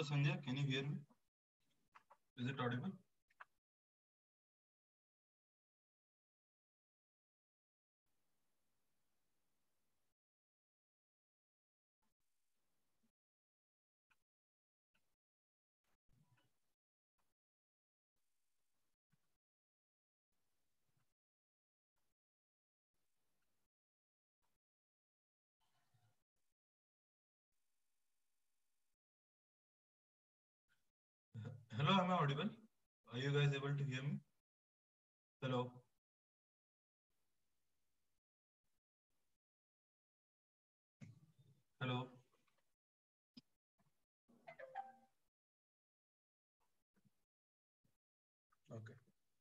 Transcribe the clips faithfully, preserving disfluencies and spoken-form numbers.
Sandhya, can you hear me? Is it audible? Hello, am I audible? Are you guys able to hear me? Hello. Hello. Okay.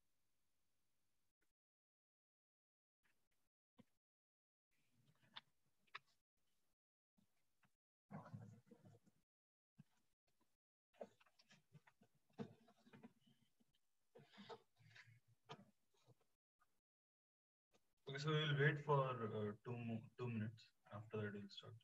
Okay, so we'll wait for uh, two mo- two minutes. After that, we'll start.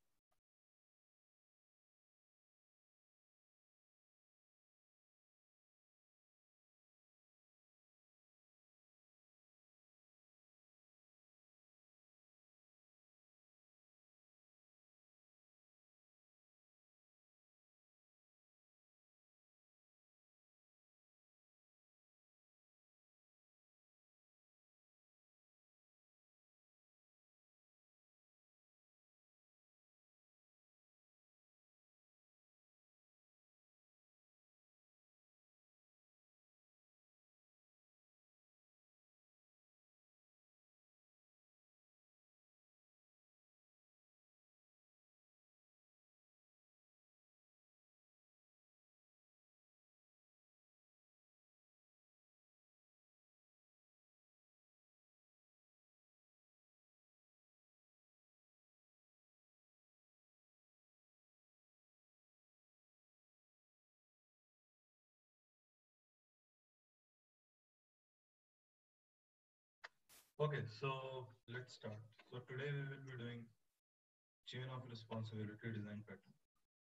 Okay, so let's start. So today we will be doing chain of responsibility design pattern.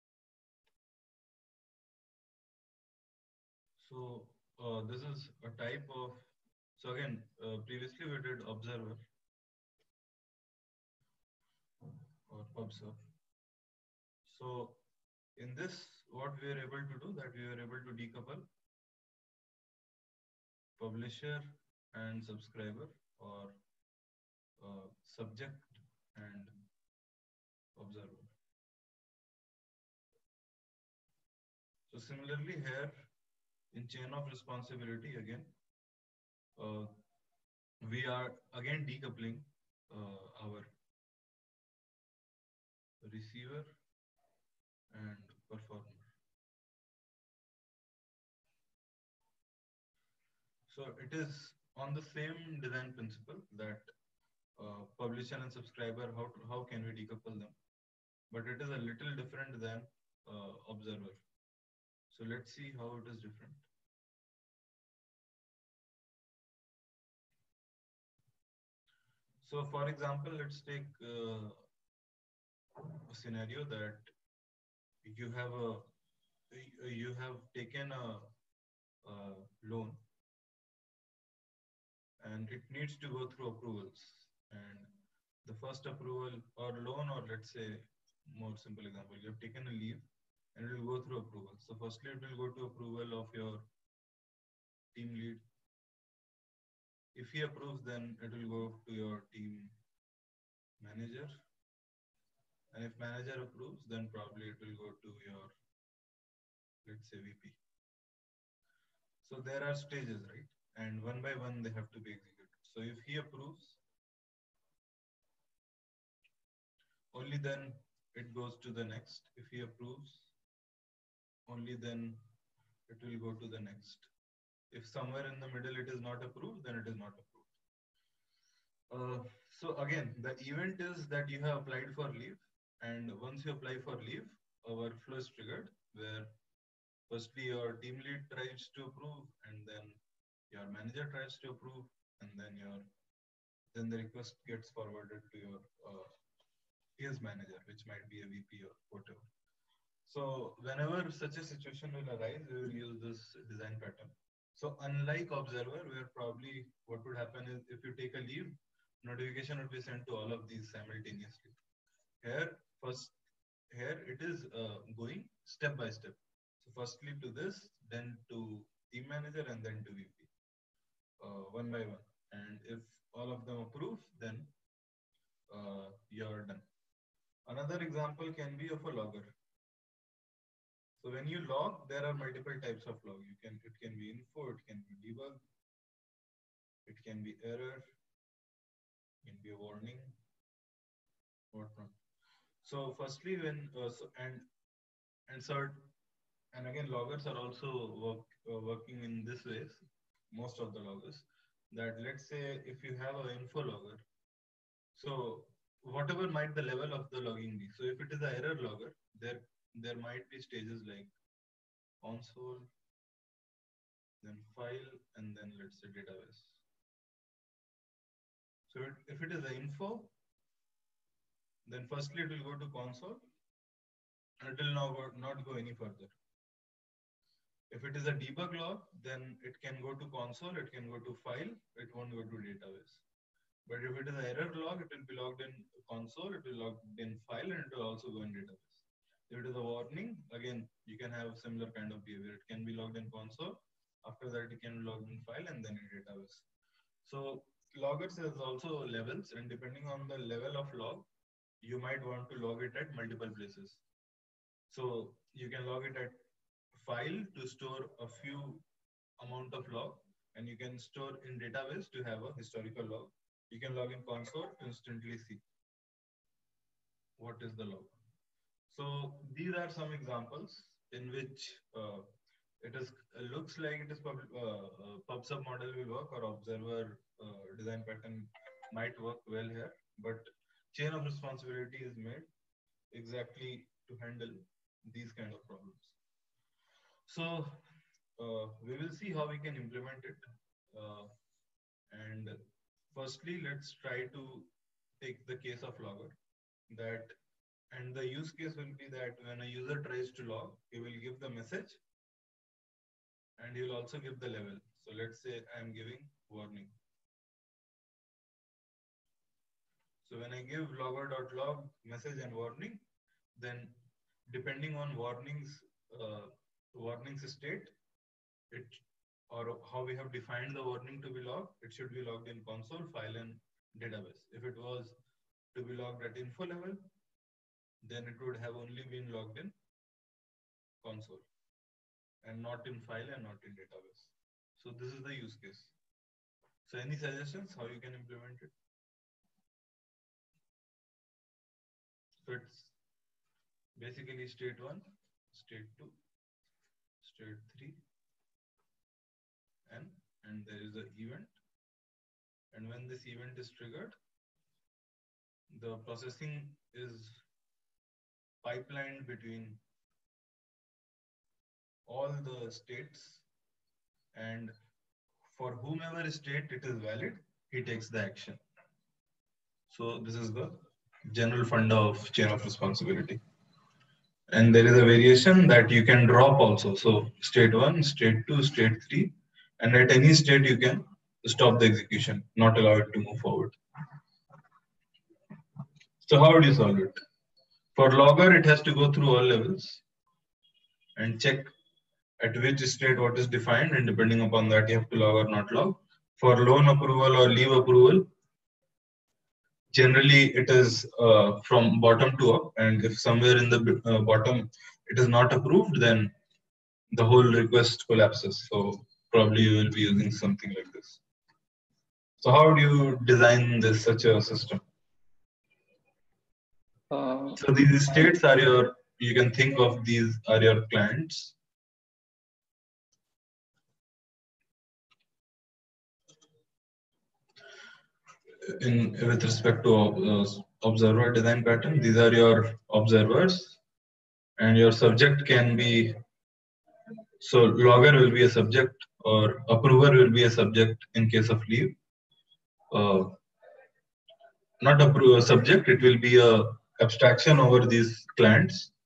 So uh, this is a type of, so again, uh, previously we did observer or observe. So in this, what we are able to do that we are able to decouple publisher and subscriber or uh, subject and observer. So similarly here in chain of responsibility again, uh, we are again decoupling uh, our receiver and performer. So it is on the same design principle that uh, publisher and subscriber, how, to, how can we decouple them? But it is a little different than uh, observer. So let's see how it is different. So for example, let's take uh, a scenario that you have a you have taken a, a loan and it needs to go through approvals, and the first approval or loan, or let's say more simple example, you have taken a leave and it will go through approval. So firstly it will go to approval of your team lead. If he approves, then it will go to your team manager, and if manager approves, then probably it will go to your, let's say, V P. So there are stages, right? And one by one they have to be executed. So if he approves, only then it goes to the next. If he approves, only then it will go to the next. If somewhere in the middle it is not approved, then it is not approved. Uh, so again, the event is that you have applied for leave, and once you apply for leave, a workflow is triggered where firstly your team lead tries to approve, and then your manager tries to approve, and then your then the request gets forwarded to your uh, his manager, which might be a V P or whatever. So whenever such a situation will arise, we will use this design pattern. So unlike observer, where probably what would happen is if you take a leave, notification would be sent to all of these simultaneously. Here, first, here it is uh, going step by step. So firstly to this, then to team manager, and then to V P, uh, one by one. And if all of them approve, then uh, you're done. Another example can be of a logger. So when you log, there are multiple types of log. You can it can be info, it can be debug, it can be error, it can be a warning, whatnot. So firstly, when uh, so, and and so and again, loggers are also work, uh, working in this ways. Most of the loggers, that let's say if you have an info logger, so whatever might the level of the logging be. So if it is an error logger, there there might be stages like console, then file, and then let's say database. So it, if it is an info, then firstly it will go to console, and it will now go, not go any further. If it is a debug log, then it can go to console, it can go to file, it won't go to database. But if it is an error log, it will be logged in console, it will log in file, and it will also go in database. If it is a warning, again, you can have similar kind of behavior. It can be logged in console. After that, it can be logged in file and then in database. So loggers has also levels, and depending on the level of log, you might want to log it at multiple places. So you can log it at file to store a few amount of log, and you can store in database to have a historical log. You can log in console to instantly see what is the log. So these are some examples in which uh, it is uh, looks like it is pub, uh, uh, pub/sub model will work, or observer uh, design pattern might work well here, but chain of responsibility is made exactly to handle these kind of problems. So uh, we will see how we can implement it. Uh, and firstly, let's try to take the case of logger. That and the use case will be that when a user tries to log, he will give the message, and he will also give the level. So let's say I am giving warning. So when I give logger.log message and warning, then depending on warnings, uh, warnings state, it or how we have defined the warning to be logged, it should be logged in console, file, and database. If it was to be logged at info level, then it would have only been logged in console and not in file and not in database. So this is the use case. So any suggestions how you can implement it? So it's basically state one, state two, state three, and and there is an event. And when this event is triggered, the processing is pipelined between all the states, and for whomever state it is valid, he takes the action. So this is the general funda of chain of responsibility. And there is a variation that you can drop also. So state one, state two, state three, and at any state you can stop the execution, not allow it to move forward. So how would you solve it? For logger, it has to go through all levels and check at which state what is defined, and depending upon that, you have to log or not log. For loan approval or leave approval, generally it is uh, from bottom to up, and if somewhere in the uh, bottom it is not approved, then the whole request collapses. So probably you will be using something like this. So how do you design this such a system? Uh, so these states are your, you can think of these are your clients. In with respect to uh, observer design pattern, these are your observers, and your subject can be, so logger will be a subject, or approver will be a subject in case of leave. Uh, not approve a subject, it will be a abstraction over these clients.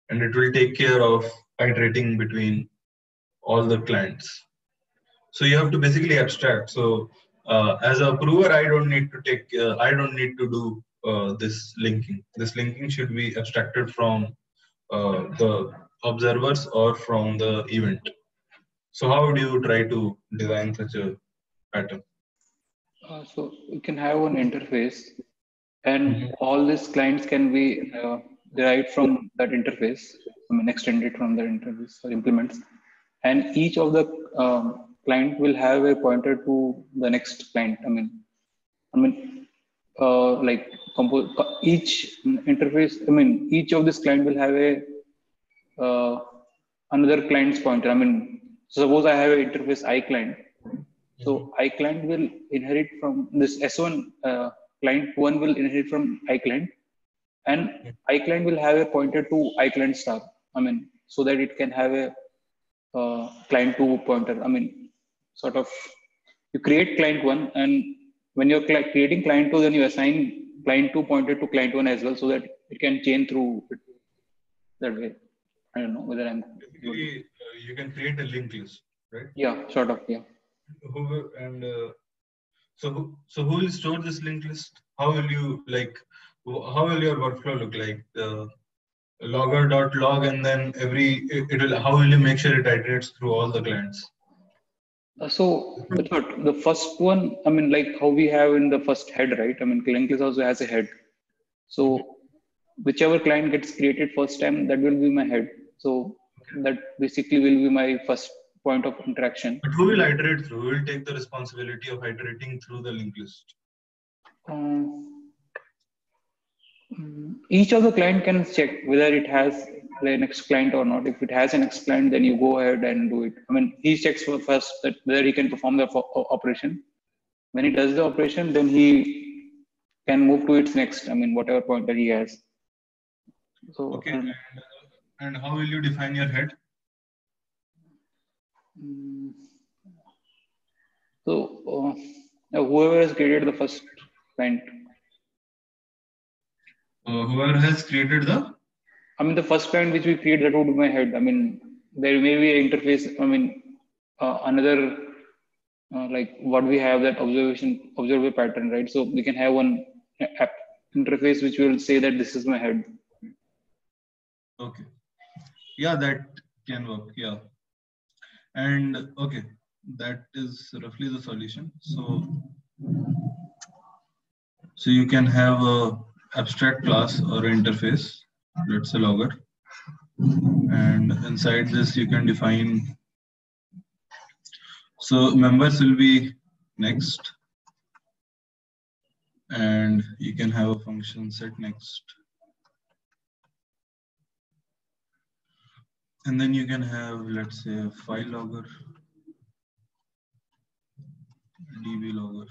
and it will take care of iterating between all the clients. So you have to basically abstract. So uh, as a approver, I don't need to take, uh, I don't need to do uh, this linking. This linking should be abstracted from uh, the observers or from the event. So how would you try to design such a pattern? Uh, so you can have an interface, and Mm-hmm. all these clients can be uh, derived from that interface. I mean, extended from that interface or implements, and each of the um, client will have a pointer to the next client. I mean, I mean, uh, like compose each interface. I mean, each of this client will have a uh, another client's pointer. I mean, suppose I have an interface I client. So I client will inherit from this S one uh, client. One will inherit from I client, and I client will have a pointer to I client star. I mean, so that it can have a uh, client two pointer. I mean, sort of you create client one, and when you're cl- creating client two, then you assign client two pointer to client one as well, so that it can chain through it that way. I don't know whether I'm good. Basically, uh, you can create a linked list, right? Yeah, sort of. Yeah. Who and uh, so who, so who will store this linked list? How will you like? How will your workflow look like? The logger dot log, and then every it, it will. How will you make sure it iterates through all the clients? Uh, so the third, the first one, I mean, like how we have in the first head, right? I mean, linked list also has a head. Mhm. So whichever client gets created first time, that will be my head. So that basically will be my first point of interaction. But who will iterate through? Who will take the responsibility of iterating through the linked list? Um, mm, each of the client can check whether it has the next client or not. If it has a next client, then you go ahead and do it. I mean, he checks for first that whether he can perform the fo- operation. When he does the operation, then he can move to its next. I mean, whatever pointer he has. So, Okay, um, and, and how will you define your head? mm, so uh, whoever has created the first client, Uh, whoever has created the I mean, the first client which we create, that would be my head. I mean, there may be an interface. I mean, uh, another uh, like what we have that observation observer pattern, right? So we can have one app interface which will say that this is my head. okay, yeah, that can work. Yeah, and okay, that is roughly the solution. So so you can have a abstract class or interface. Let's say logger, and inside this you can define. So members will be next, and you can have a function set next, and then you can have, let's say, a file logger, db logger.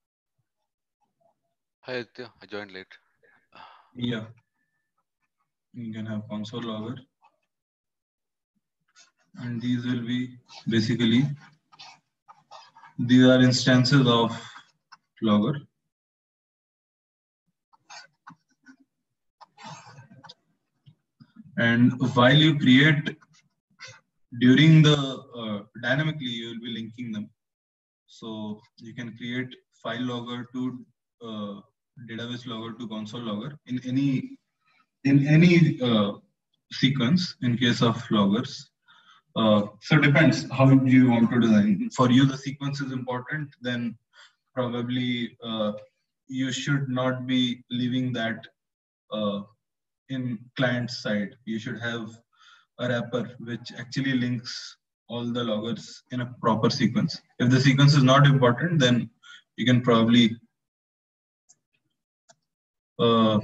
Hi Aditya, I joined late. Yeah, you can have console logger, and these will be basically, these are instances of logger. And while you create, during the uh, dynamically, you will be linking them. So you can create file logger to uh, database logger to console logger in any in any uh, sequence in case of loggers. Uh, so it depends how you want to design. For you, the sequence is important. Then probably uh, you should not be leaving that uh, in client side. You should have a wrapper which actually links all the loggers in a proper sequence. If the sequence is not important, then you can probably uh,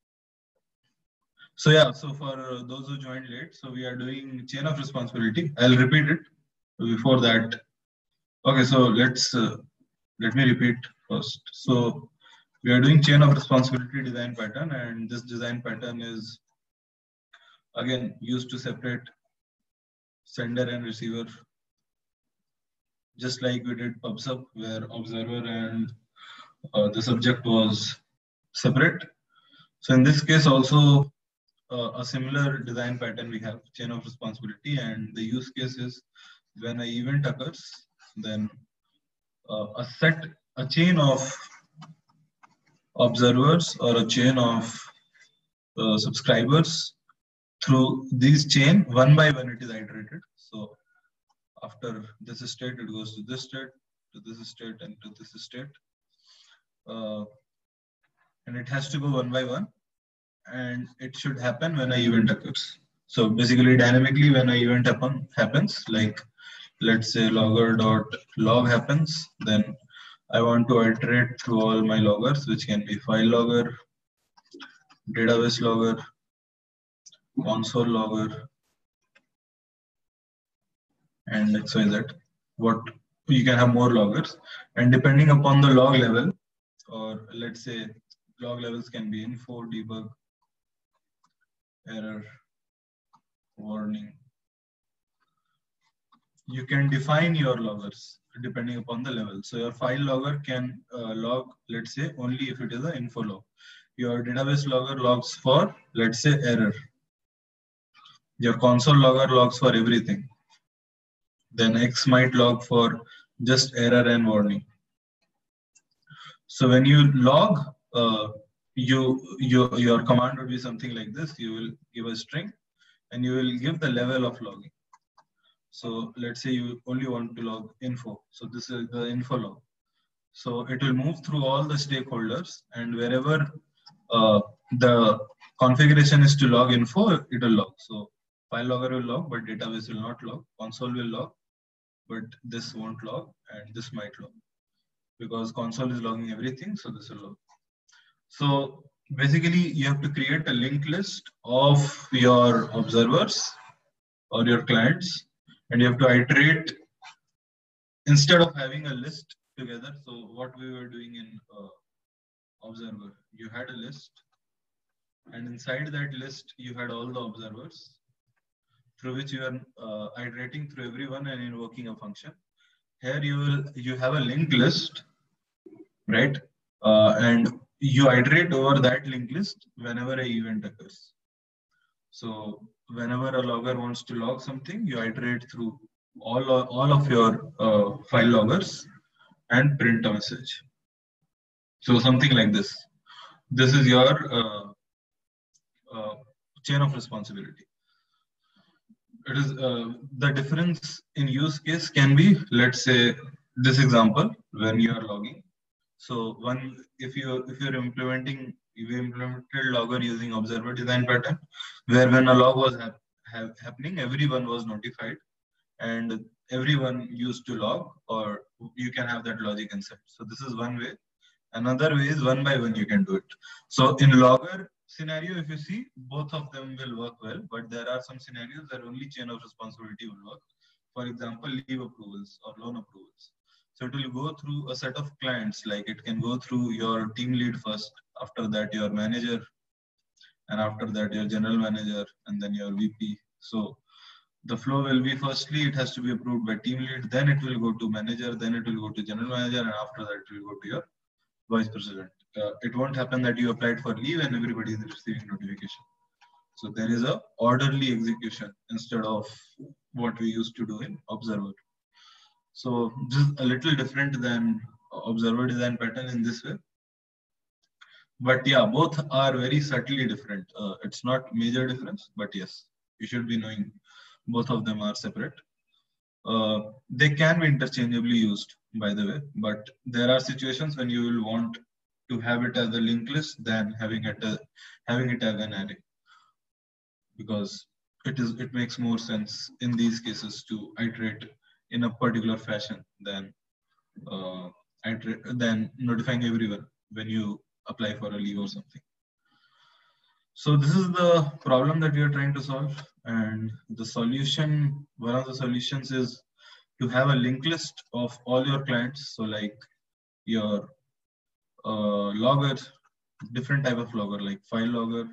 so yeah, so for uh, those who joined late, so we are doing chain of responsibility. I'll repeat it before that. Okay, so let's uh, let me repeat first. So we are doing chain of responsibility design pattern, and this design pattern is again used to separate sender and receiver, just like we did PubSub, where observer and uh, the subject was separate. So in this case also, uh, a similar design pattern we have, chain of responsibility, and the use case is when an event occurs, then uh, a set, a chain of observers or a chain of uh, subscribers through these chain, one by one it is iterated. So after this state, it goes to this state, to this state, and to this state. Uh, and it has to go one by one, and it should happen when an event occurs. So basically, dynamically, when an event happen, happens, like let's say logger dot log happens, then I want to iterate through all my loggers, which can be file logger, database logger, console logger, and X Y Z. What you can have more loggers, and depending upon the log level, or let's say log levels can be info, debug, error, warning. You can define your loggers depending upon the level. So your file logger can uh, log, let's say, only if it is an info log. Your database logger logs for, let's say, error. Your console logger logs for everything. Then X might log for just error and warning. So when you log, uh, you, you your command would be something like this. You will give a string, and you will give the level of logging. So let's say you only want to log info. So this is the info log. So it will move through all the stakeholders, and wherever uh, the configuration is to log info, it will log. So file logger will log, but database will not log. Console will log, but this won't log, and this might log. Because console is logging everything, so this will log. So basically, you have to create a linked list of your observers or your clients, and you have to iterate instead of having a list together. So what we were doing in uh, observer, you had a list, and inside that list, you had all the observers through which you are uh, iterating through everyone and invoking a function. Here you will you have a linked list, right? Uh, and you iterate over that linked list whenever an event occurs. So whenever a logger wants to log something, you iterate through all, all of your uh, file loggers and print a message. So something like this. This is your uh, uh, chain of responsibility. It is uh, the difference in use case can be, let's say, this example when you are logging. So one, if you if you're implementing, you implemented logger using observer design pattern, where when a log was ha ha happening, everyone was notified, and everyone used to log, or you can have that logic inside. So this is one way. Another way is one by one you can do it. So in logger scenario, if you see, both of them will work well, but there are some scenarios that only chain of responsibility will work. For example, leave approvals or loan approvals. So it will go through a set of clients, like it can go through your team lead first, after that your manager, and after that your general manager, and then your V P. So the flow will be, firstly, it has to be approved by team lead, then it will go to manager, then it will go to general manager, and after that it will go to your vice president. Uh, it won't happen that you applied for leave and everybody is receiving notification. So there is a orderly execution instead of what we used to do in observer. So this is a little different than observer design pattern in this way. But yeah, both are very subtly different. Uh, it's not major difference, but yes, you should be knowing both of them are separate. Uh, they can be interchangeably used, by the way, but there are situations when you will want to have it as a linked list than having it as, having it as an array, because it is it makes more sense in these cases to iterate in a particular fashion than uh, iterate, than notifying everyone when you apply for a leave or something. So this is the problem that we are trying to solve, and the solution, one of the solutions is to have a linked list of all your clients. So like your uh, logger, different type of logger, like file logger,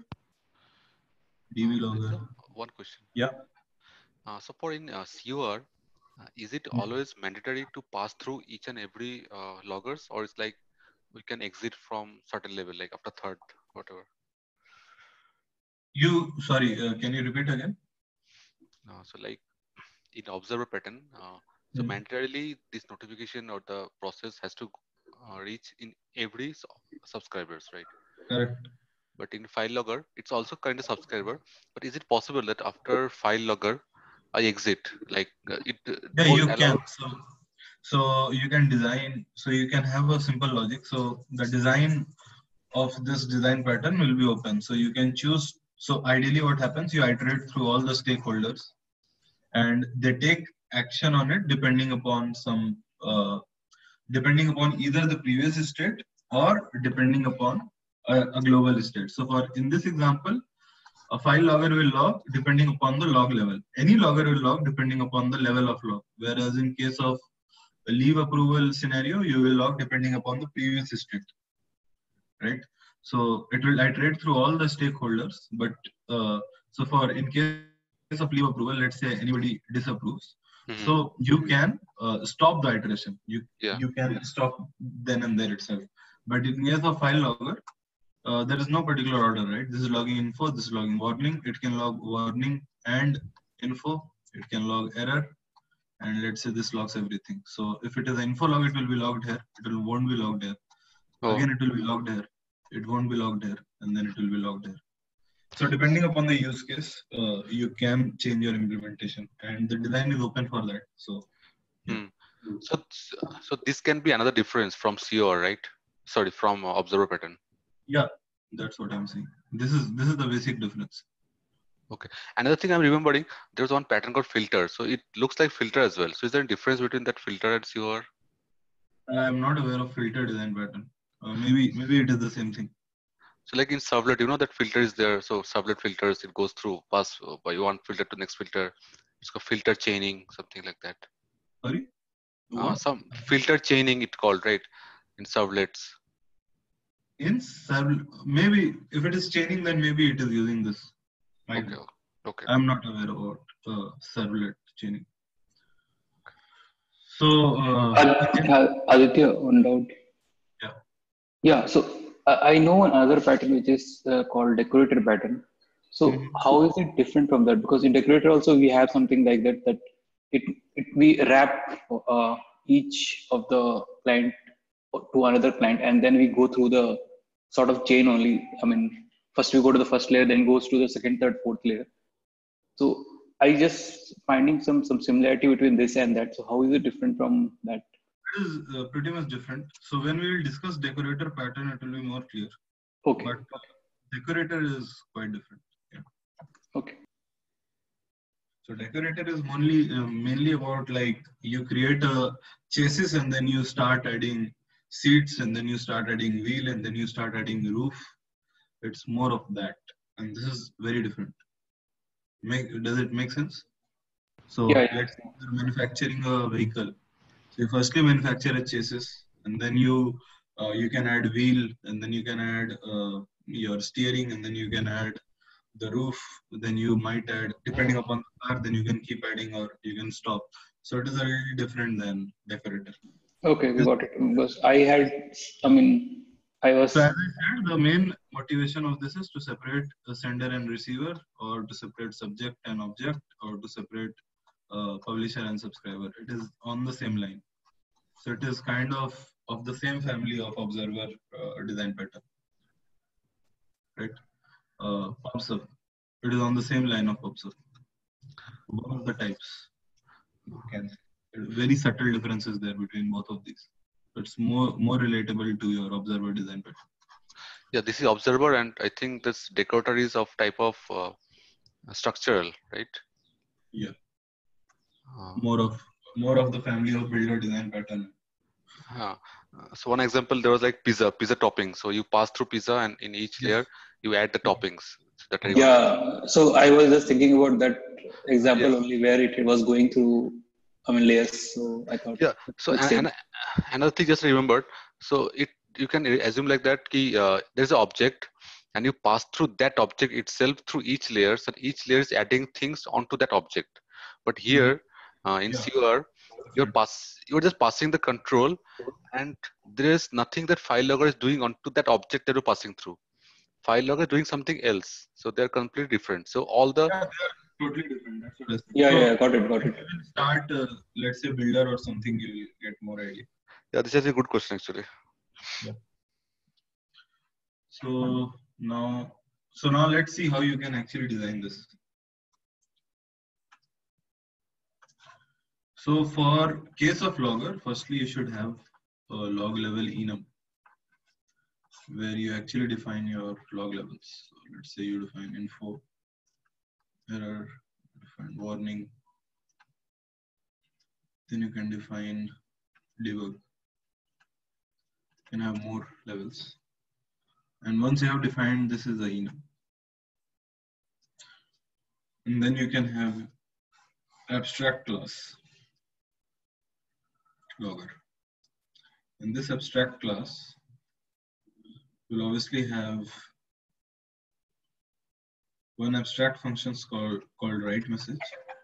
D V Uh, logger. Vidya, one question. Yeah. Uh, so for in uh, C U R, uh, is it always mandatory to pass through each and every uh, loggers, or it's like we can exit from certain level, like after third, whatever? You, sorry, uh, can you repeat again? Uh, so like in observer pattern, uh, so Hmm. mandatorily this notification or the process has to uh, reach in every su- subscribers, right? Correct. But in file logger, it's also kind of subscriber. But is it possible that after file logger, I exit? Like uh, it uh, Yeah, won't you can. allow. So, so you can design. So you can have a simple logic. So the design of this design pattern will be open. So you can choose. So ideally, what happens? You iterate through all the stakeholders, and they take action on it depending upon some, uh, depending upon either the previous state or depending upon a, a global state. So for in this example, a file logger will log depending upon the log level. Any logger will log depending upon the level of log. Whereas in case of a leave approval scenario, you will log depending upon the previous state, right? So it will iterate through all the stakeholders. But uh, so for in case of leave approval, let's say anybody disapproves, so Mhm. you can uh, stop the iteration. You you Yeah. can stop then and there itself. But in case of file logger, uh, there is no particular order, right? This is logging info, this is logging warning. It can log warning and info. It can log error, and let's say this logs everything. So if it is an info log, it will be logged here. It will, won't be logged here. Oh, Again, it will be logged here. It won't be logged here, and then it will be logged here. So depending upon the use case, uh, you can change your implementation, and the design is open for that. So yeah, hmm. So so this can be another difference from C O R, right? Sorry, from uh, observer pattern. yeah, that's what I'm saying. This is this is the basic difference. Okay. Another thing I'm remembering, there's one pattern called filter. So it looks like filter as well. So is there a difference between that filter and C O R? I'm not aware of filter design pattern. Uh, maybe maybe it is the same thing. So like in Servlet, you know that filter is there. So Servlet filters, it goes through, pass uh, by one filter to next filter. It's called filter chaining, something like that. Sorry, Uh, what? some filter chaining it called, right? In servlets. In serv, maybe if it is chaining, then maybe it is using this. Might Okay. be. Okay. I'm not aware about uh, servlet chaining. So uh, Ad- uh, Aditya, one doubt. yeah. Yeah, so uh, I know another pattern which is uh, called decorator pattern. So Mhm. how is it different from that? Because in decorator also we have something like that that it, it we wrap uh, each of the client to another client, and then we go through the sort of chain only. I mean, first we go to the first layer, then goes to the second, third, fourth layer. So I just finding some some similarity between this and that. So how is it different from that? It is uh, pretty much different. So when we will discuss decorator pattern, it will be more clear. Okay, But decorator is quite different. Yeah. okay. So decorator is only uh, mainly about like you create a chassis and then you start adding seats and then you start adding wheel and then you start adding roof. It's more of that, and this is very different. Make, does it make sense? Yeah, So yeah. let's say you're manufacturing a vehicle. So you firstly manufacture a chassis, and then you uh, you can add wheel, and then you can add uh, your steering, and then you can add the roof. Then you might add, depending upon the car, then you can keep adding or you can stop. So it is a little different than decorator. Okay, we This- got it. Because I had, I mean, I So as was, I said, the main motivation of this is to separate the sender and receiver, or to separate subject and object, or to separate uh, publisher and subscriber. It is on the same line. So it is kind of of the same family of observer uh, design pattern, right? Uh, observe. It is on the same line of observe. One of the types. You can say. Very subtle differences there between both of these. It's more more relatable to your observer design pattern. Yeah, this is observer, and I think this decorator is of type of uh, structural, right? Yeah, Uh, more of more of the family of builder design pattern. yeah. Uh, so one example, there was like pizza, pizza topping. So you pass through pizza, and in each Yes. layer you add the toppings. So that I remember. yeah. So I was just thinking about that Yeah, example only where it was going through, I mean, layers. So I thought yeah. it So makes and, sense. and another thing just remembered. So it you can assume like that. Ki, uh, there's an object, and you pass through that object itself through each layers, and each layer is adding things onto that object. But Mhm. here uh, in Yeah, C O R, you're different. pass you're just passing the control, and there is nothing that file logger is doing onto that object that you're passing through. file logger is doing something else. So they're completely different. So all the yeah, they are totally different. That's what I said. Yeah, So, yeah, got it, got it. if you will start, uh, let's say builder or something, you'll get more idea. yeah, this is a good question actually. Yeah. So now, so now let's see how you can actually design this. So for case of logger, firstly you should have a log level enum where you actually define your log levels. So let's say you define info, error, define warning. Then you can define debug. You can have more levels. And once you have defined, this is the enum. And then you can have abstract class logger. And this abstract class will obviously have one abstract function called, called write message.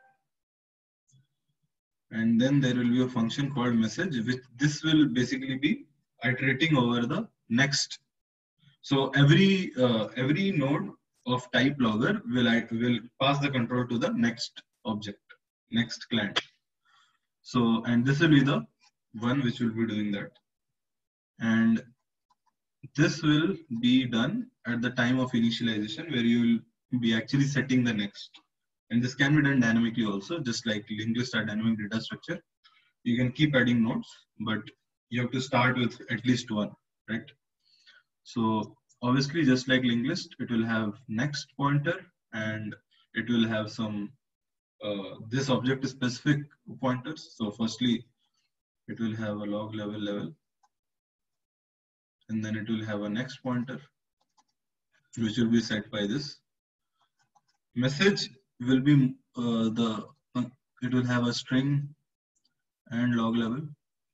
And then there will be a function called message, which this will basically be iterating over the next. So every uh, every node of type logger will will pass the control to the next object, next client. So and this will be the one which will be doing that. And this will be done at the time of initialization where you will be actually setting the next. And this can be done dynamically also, just like linked list or dynamic data structure. You can keep adding nodes, but you have to start with at least one, right? So obviously, just like linked list, it will have next pointer and it will have some, uh, this object is specific pointers. So firstly, it will have a log level level. And then it will have a next pointer, which will be set by this. Message will be uh, the, uh, it will have a string and log level.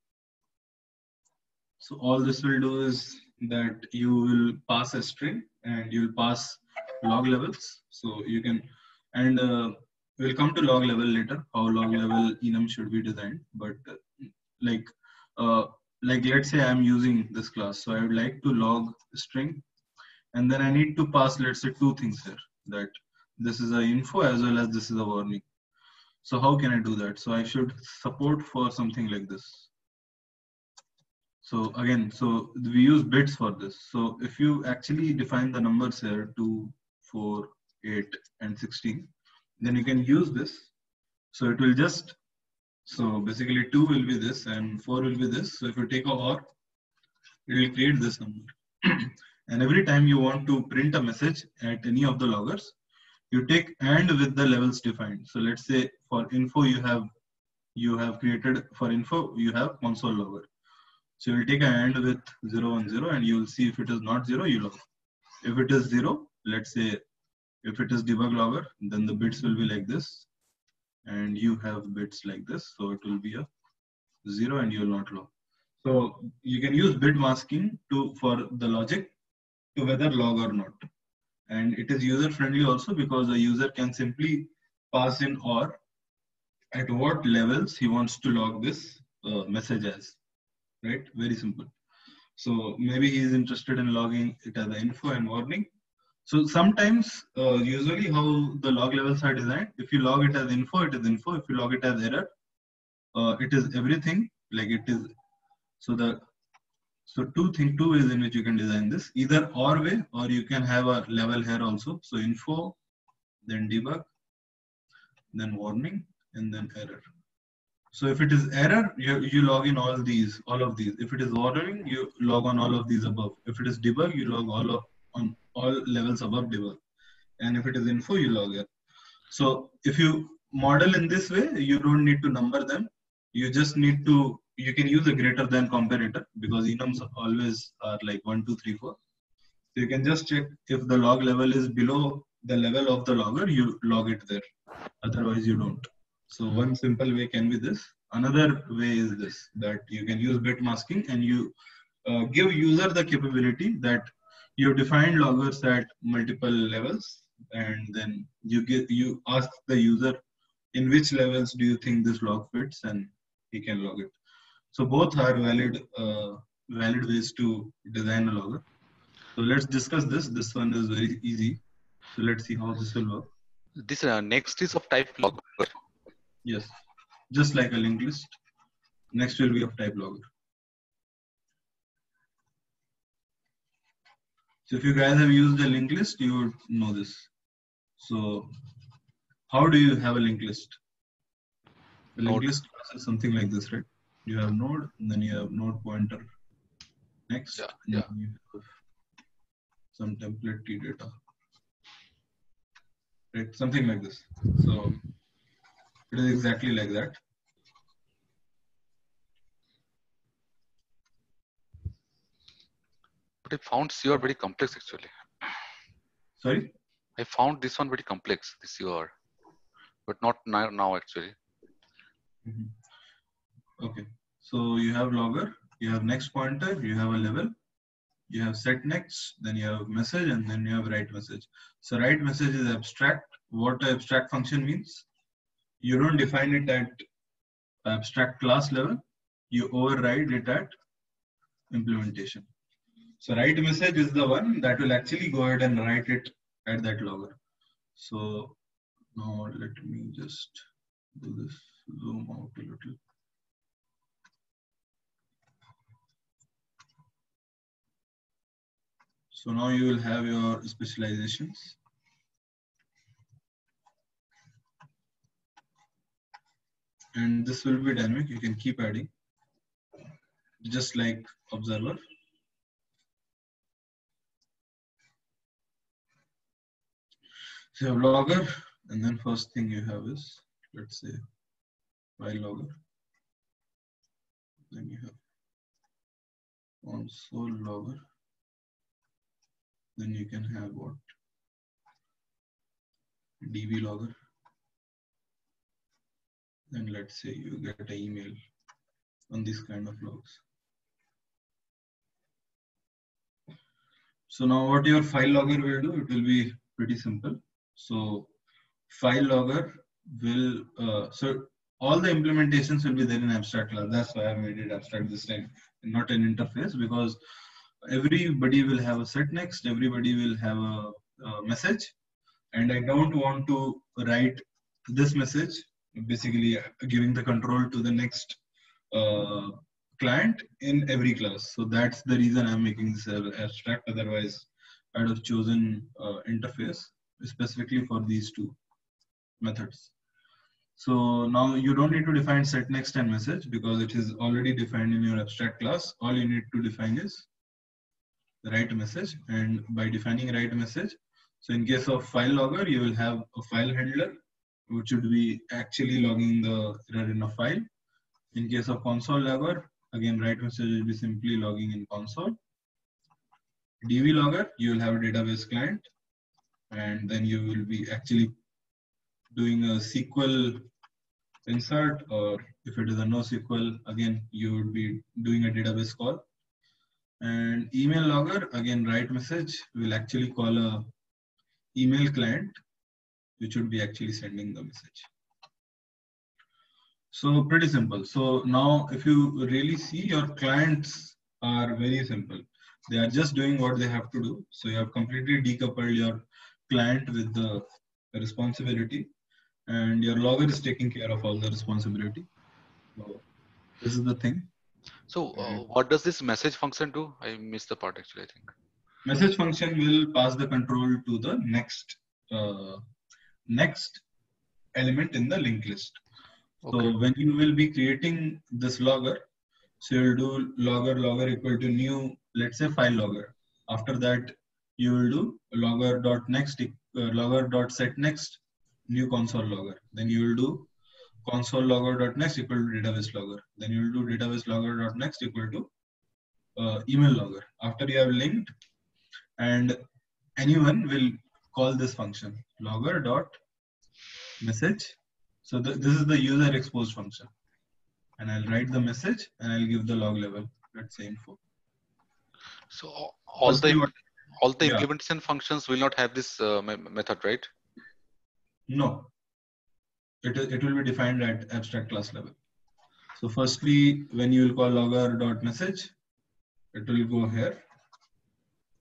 So all this will do is that you will pass a string and you will pass log levels. So you can, and uh, we'll come to log level later, how log level enum should be designed. But uh, like, uh, like let's say I'm using this class. So I would like to log string and then I need to pass, let's say two things here, that this is a info as well as this is a warning. So how can I do that? So I should support for something like this. So again, so we use bits for this. So if you actually define the numbers here, two, four, eight, and sixteen, then you can use this. So it will just, so basically two will be this and four will be this. So if you take a or, it will create this number. And every time you want to print a message at any of the loggers, you take and with the levels defined. So let's say for info, you have, you have created for info, you have console logger. So you will take an and with zero and zero and you will see if it is not zero, you log. If it is zero, let's say if it is debug logger, then the bits will be like this. And you have bits like this. So it will be a zero and you will not log. So you can use bit masking to for the logic to whether log or not. And it is user friendly also because the user can simply pass in or at what levels he wants to log this uh, message as. Right? Very simple. So maybe he is interested in logging it as the info and warning. So sometimes, uh, usually how the log levels are designed, if you log it as info, it is info. If you log it as error, uh, it is everything. Like it is, so the, so two thing, two ways in which you can design this, either or way, or you can have a level here also. So info, then debug, then warning, and then error. So if it is error, you, you log in all these, all of these. If it is warning, you log on all of these above. If it is debug, you log all of, on all levels above debug. And if it is info, you log it. So if you model in this way, you don't need to number them. You just need to, you can use a greater than comparator because enums always are like one, two, three, four. So you can just check if the log level is below the level of the logger, you log it there. Otherwise you don't. So one simple way can be this. Another way is this, that you can use bit masking and you uh, give user the capability that you define loggers at multiple levels, and then you get, you ask the user in which levels do you think this log fits, and he can log it. So both are valid, uh, valid ways to design a logger. So let's discuss this. This one is very easy. So let's see how this will work. This uh, next is of type logger. Yes, just like a linked list. Next will be of type logger. So if you guys have used a linked list, you would know this. So how do you have a linked list? A linked list is something like this, right? You have node, and then you have node pointer next, Yeah, and yeah. then you have some template T data, right? Something like this. So it is exactly like that. But I found C R very complex actually. Sorry? I found this one very complex, this C R, but not now, now actually. Mm-hmm. Okay. So you have logger, you have next pointer, you have a level, you have set next, then you have message, and then you have write message. So write message is abstract. What an abstract function means? You don't define it at abstract class level. You override it at implementation. So write message is the one that will actually go ahead and write it at that logger. So now let me just do this, zoom out a little. So now you will have your specializations. And this will be dynamic. You can keep adding, just like observer. So you have logger, and then first thing you have is, let's say, file logger. Then you have console logger. Then you can have what? D B logger. Then let's say you get an email on this kind of logs. So now what your file logger will do, it will be pretty simple. So file logger will, uh, so all the implementations will be there in abstract class. That's why I made it abstract this time, and not an interface, because everybody will have a set next, everybody will have a, a message, and I don't want to write this message, basically giving the control to the next uh, client in every class. So that's the reason I'm making this abstract. Otherwise, I'd have chosen uh, interface specifically for these two methods. So now you don't need to define set next and message because it is already defined in your abstract class. All you need to define is the write message, and by defining write message, so in case of file logger, you will have a file handler, which would be actually logging the error in a file. In case of console logger, again, write message will be simply logging in console. D B logger, you will have a database client, and then you will be actually doing a S Q L insert, or if it is a NoSQL, again, you would be doing a database call. And email logger, again, write message will actually call a email client, which would be actually sending the message. So pretty simple. So now if you really see, your clients are very simple. They are just doing what they have to do. So you have completely decoupled your client with the responsibility, and your logger is taking care of all the responsibility. So this is the thing. So uh, what does this message function do? I missed the part actually, I think. Message function will pass the control to the next uh, next element in the linked list. So Okay. when you will be creating this logger, so you'll do logger logger equal to new, let's say file logger. After that, you will do logger dot next uh, logger dot set next new console logger. Then you will do console logger dot next equal to database logger. Then you will do database logger dot next equal to uh, email logger. After you have linked, and anyone will call this function logger dot message. So the, this is the user exposed function, and I'll write the message and I'll give the log level. Let's say info. So all Firstly, the what, all the yeah. implementation functions will not have this uh, method, right? No, it it will be defined at abstract class level. So firstly, when you will call logger dot message, it will go here.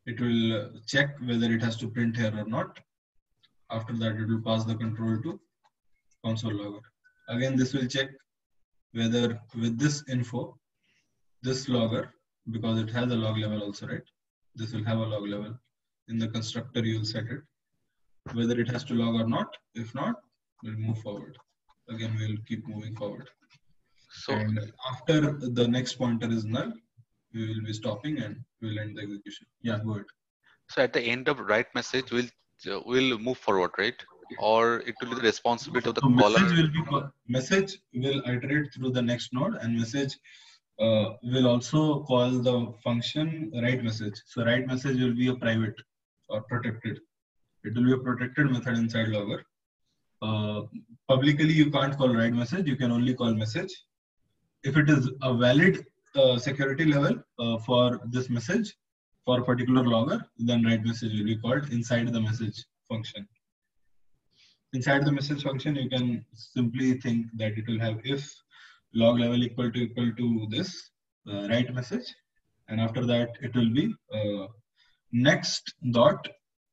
it will check whether it has to print here or not. After that, it will pass the control to console logger. Again, this will check whether with this info, this logger, because it has a log level also, right? This will have a log level. In the constructor, you will set it, whether it has to log or not. If not, we'll move forward. Again, we'll keep moving forward. So, and after the next pointer is null, we will be stopping and we'll end the execution. Yeah, go ahead. So at the end of write message, we'll uh, we'll move forward, right? Or it will be the responsibility of the so caller. Message will be message will iterate through the next node, and message uh, will also call the function write message. So write message will be a private or protected. It will be a protected method inside logger. Uh, publicly, you can't call write message. You can only call message. If it is a valid uh, security level uh, for this message for a particular logger, then write message will be called inside the message function. Inside the message function, you can simply think that it will have if log level equal to equal to this uh, write message, and after that it will be uh, next dot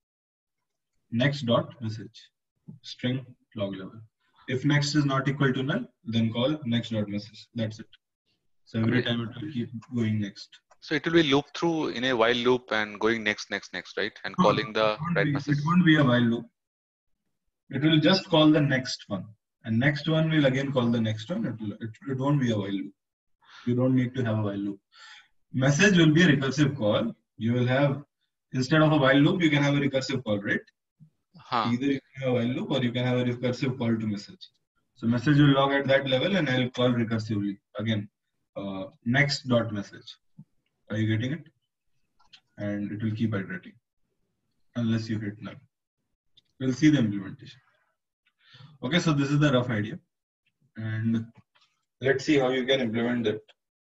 next dot message string log level. If next is not equal to null, then call next dot message. That's it. So every okay. time it will keep going next. So it will be loop through in a while loop and going next, next, next, right? And no, calling the write message. It won't be a while loop. It will just call the next one, and next one will again call the next one. It will, it, it won't be a while loop. You don't need to have a while loop. Message will be a recursive call. You will have, instead of a while loop, you can have a recursive call, right? Huh. Either you can have a while loop or you can have a recursive call to message. So message will log at that level and I'll call recursively. Again, uh, next dot message. Are you getting it? And it will keep iterating unless you hit null. We'll see the implementation. Okay, so this is the rough idea. And let's see how you can implement it.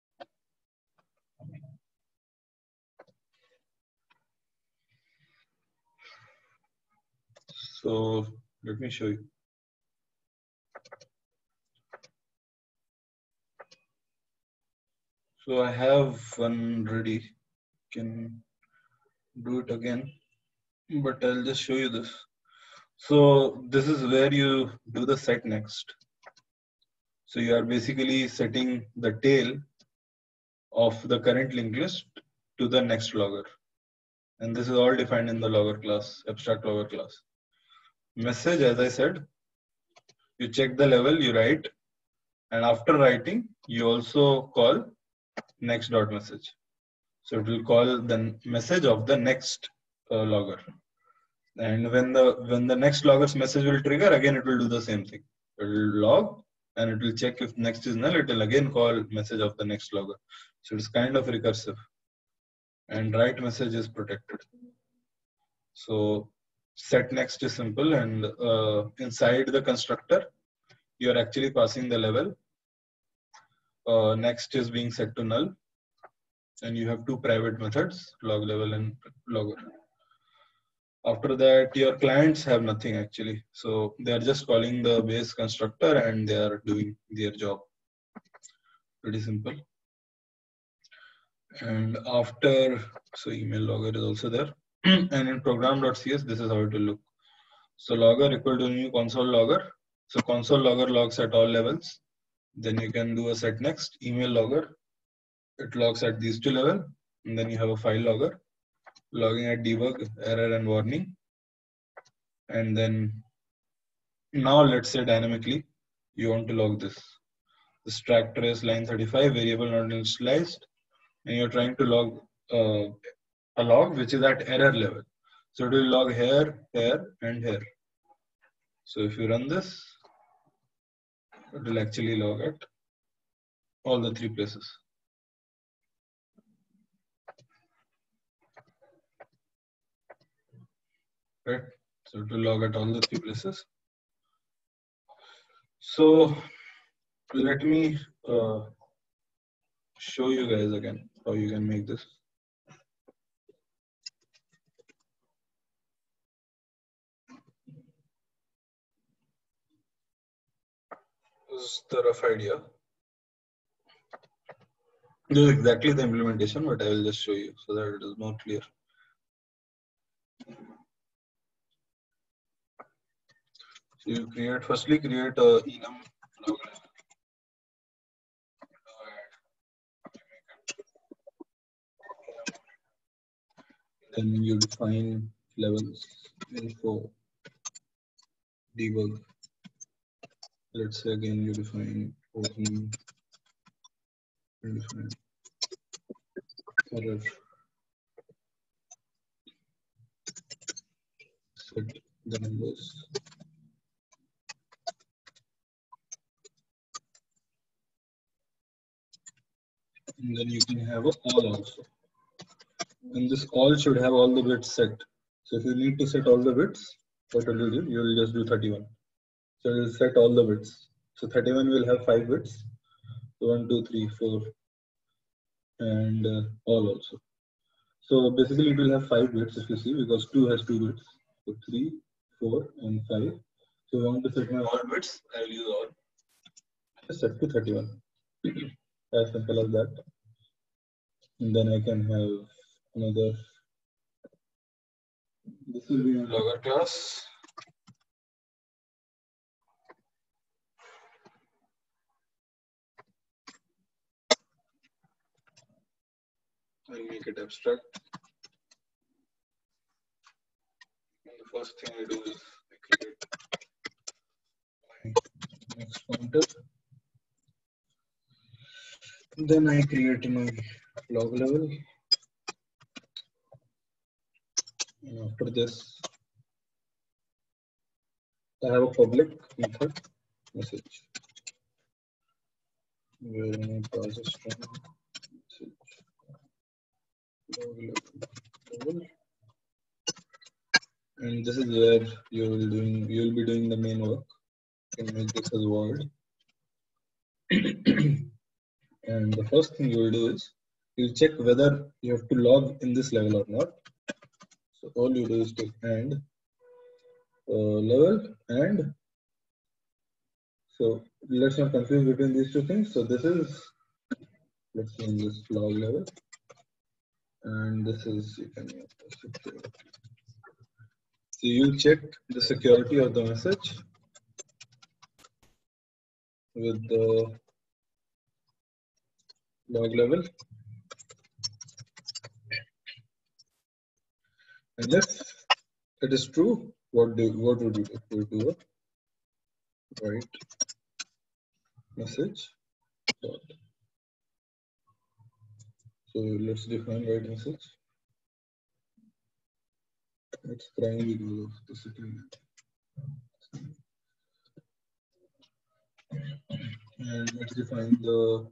So let me show you. So I have one ready. Can do it again, but I'll just show you this. So this is where you do the set next. So you are basically setting the tail of the current linked list to the next logger. And this is all defined in the logger class, abstract logger class. Message, as I said, you check the level, you write, and after writing, you also call next dot message. So it will call the message of the next uh, logger. And when the when the next logger's message will trigger, again it will do the same thing. It will log and it will check if next is null. It will again call message of the next logger. So it's kind of recursive. And write message is protected. So set next is simple, and uh, inside the constructor, you are actually passing the level. Uh, next is being set to null, and you have two private methods, log level and logger. After that, your clients have nothing actually. So they are just calling the base constructor and they are doing their job. Pretty simple. And after, so email logger is also there. And in program.cs, this is how it will look. So logger equal to new console logger. So console logger logs at all levels. Then you can do a set next, email logger. It logs at these two levels. And then you have a file logger, logging at debug, error and warning. And then now let's say dynamically, you want to log this. This track trace line thirty-five, variable not initialized. And you're trying to log uh, a log which is at error level. So it will log here, here, and here. So if you run this, it will actually log at all the three places. Right? So it will log at all the three places. So let me uh, show you guys again how you can make this. This is the rough idea. This is exactly the implementation, but I will just show you so that it is more clear. So you create, firstly create a enum log level. Then you define levels info debug. Let's say again you define open, you define error, set the numbers. And then you can have a all also. And this all should have all the bits set. So if you need to set all the bits, what will you do? You will just do thirty-one. So it will set all the bits. So thirty-one will have five bits. So one, two, three, four, and uh, all also. So basically it will have five bits if you see, because two has two bits. So three, four, and five. So I want to set my all bits, I will use all. Just set to thirty-one. As simple as that. And then I can have another. This will be my logger class. I'll make it abstract. And the first thing I do is I create my next pointer. Then I create my log level. And after this, I have a public method message where I pass a string message log level. And this is where you will doing you will be doing the main work. You can make this as void. And the first thing you will do is you check whether you have to log in this level or not. So all you do is take and uh, level and so let's not confuse between these two things. So this is, let's name this log level, and this is, you can make the security. So you check the security of the message with the log level, and if it is true, what do what would you do? You do a write message dot. So let's define write message. It's crying because of the city. And let's define the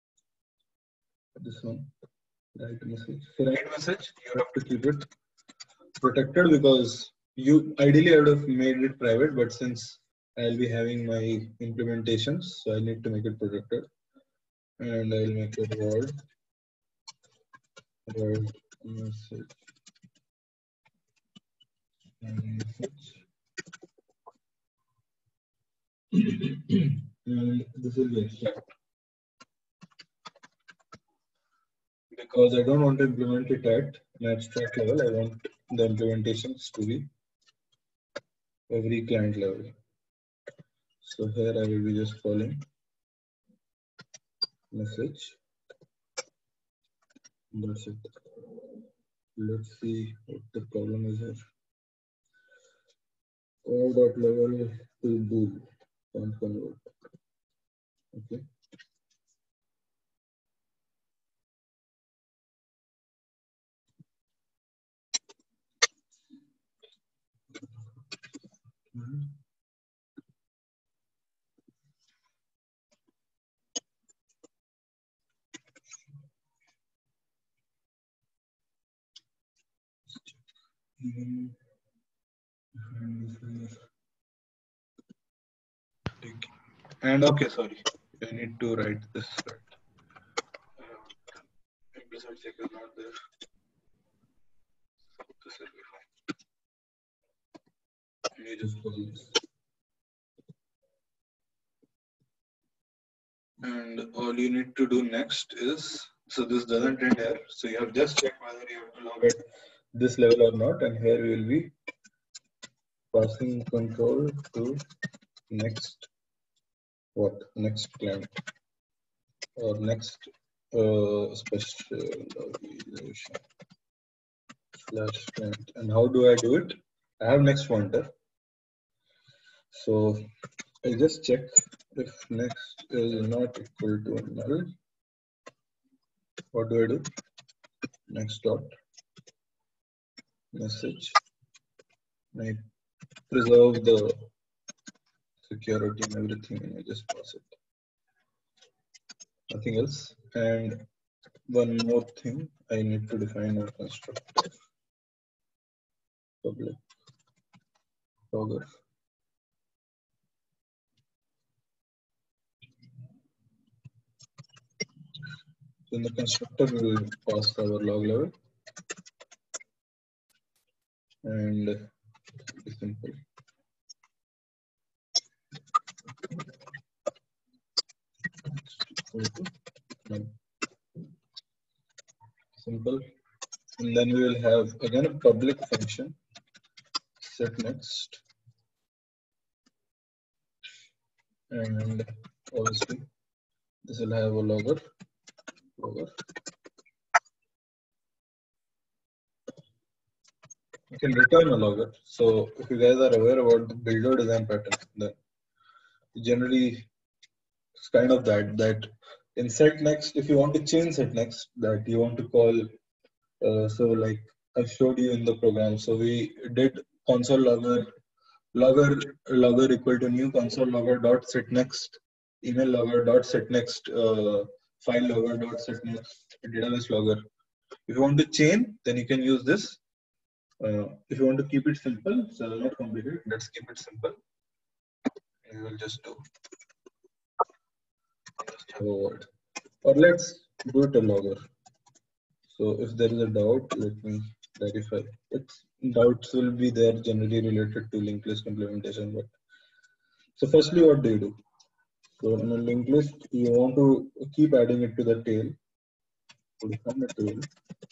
this one write message. For write message, you have to keep it protected because you ideally I would have made it private, but since I'll be having my implementations, so I need to make it protected. And I'll make it void write message. And this will be abstract because I don't want to implement it at an abstract level. I want the implementations to be every client level. So here I will be just calling message. That's it. Let's see what the problem is here. All dot level to bool can't convert. Okay. Mm-hmm. Mm-hmm. And okay, sorry, I need to write this right. Implicit check is not there. This will be fine. Let me just close this. And all you need to do next is, so this doesn't end here. So you have just checked whether you have to log at this level or not, and here we will be passing control to next what next client or next uh, specialization slash client. And how do I do it? I have next pointer. So I'll just check if next is not equal to null. What do I do? Next dot message. I preserve the security and everything, and I just pass it. Nothing else. And one more thing, I need to define a constructor. Public logger. So in the constructor, we will pass our log level, and it's simple. Simple. And then we will have again a public function set next, and obviously this will have a logger. logger. You can return a logger. So if you guys are aware about the builder design pattern, then generally it's kind of that that in set next, if you want to change set next, that you want to call. Uh, so like I showed you in the program, so we did console logger, logger, logger equal to new console logger dot set next, email logger dot set next, uh, file logger dot set next, database logger. If you want to chain, then you can use this. Uh, if you want to keep it simple, so not complicated, let's keep it simple. We will just do just have a word, or let's do it a logger. So if there is a doubt, let me clarify. It's, doubts will be there generally related to linked list implementation. But so firstly, what do you do? So in a linked list, you want to keep adding it to the tail. So define the tail,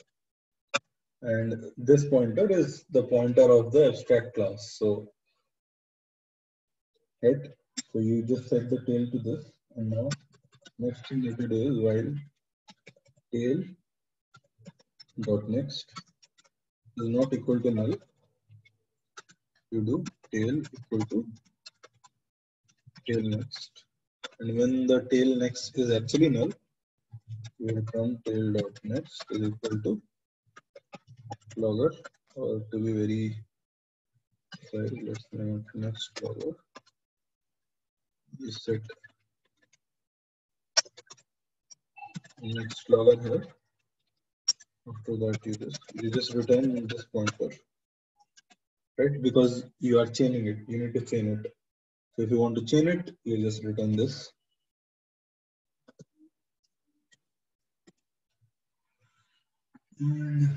and this pointer is the pointer of the abstract class. So right. So you just set the tail to this, and now next thing that you do is while tail dot next is not equal to null, you do tail equal to tail next, and when the tail next is actually null, you return tail dot next is equal to logger, or to be very sorry, let's name it next logger. You set next logger here. After that, you just you just return this pointer, right? Because you are chaining it, you need to chain it. So if you want to chain it, you just return this. And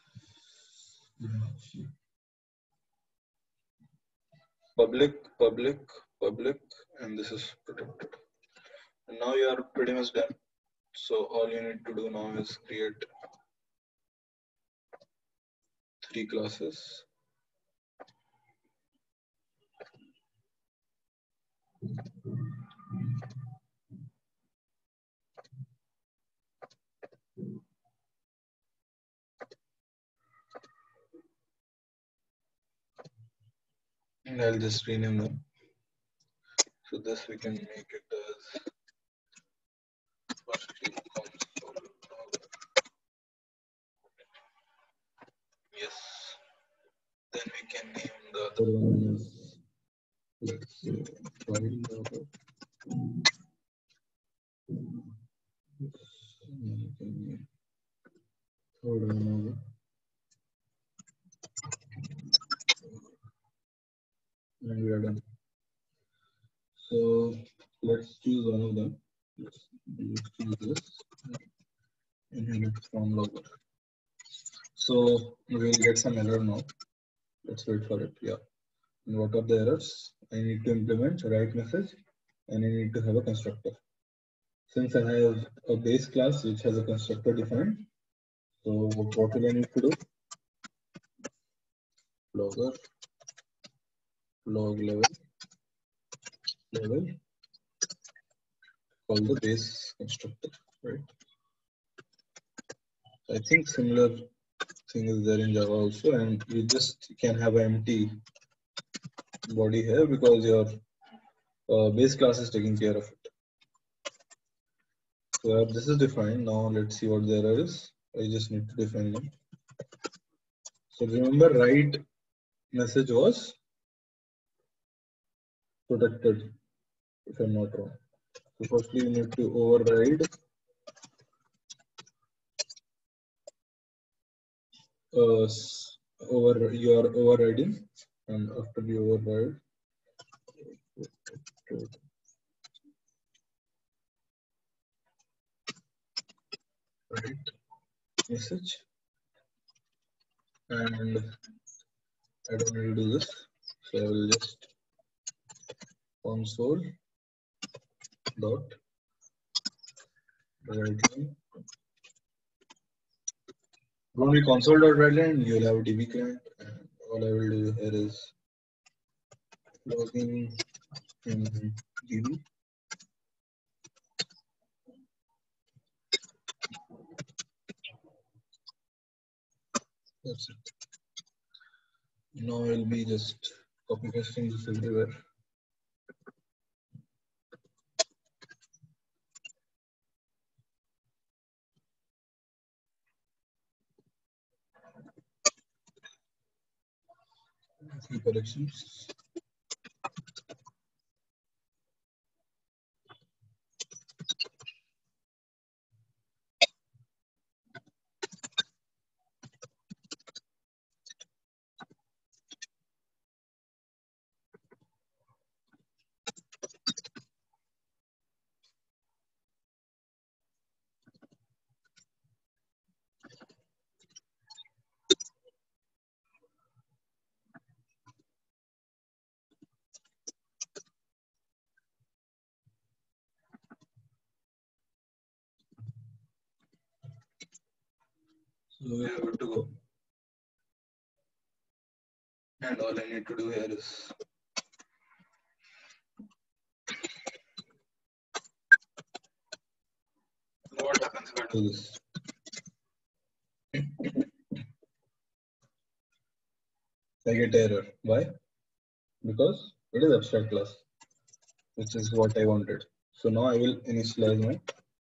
public, public, public, and this is protected. And now you are pretty much done. So all you need to do now is create three classes. And I'll just rename them. So this we can make it as firstly console. Yes. Then we can name the other one as, let's say, file logger. You can name third one over. And we are done. So let's choose one of them. Let's, let's choose this. Inherit from logger. So we'll get some error now. Let's wait for it. Yeah. And what are the errors? I need to implement write message, and I need to have a constructor. Since I have a base class which has a constructor defined, so what will I need to do? Logger log level level call the base constructor, right? I think similar thing is there in Java also, and you just can have an empty body here because your uh, base class is taking care of it. So this is defined. Now let's see what the error is. I just need to define them. So remember, write message was protected, if I'm not wrong. So firstly, you need to override uh, over your overriding, and after the override, write message, and I don't need to do this, so I will just console dot write line. Only console dot write line, you'll have a D B client, and all I will do here is logging in D B. That's it. Now I'll be just copy pasting this everywhere. A few corrections. So we are good to go. And all I need to do here is what happens if I do this? I get error. Why? Because it is abstract class, which is what I wanted. So now I will initialize my,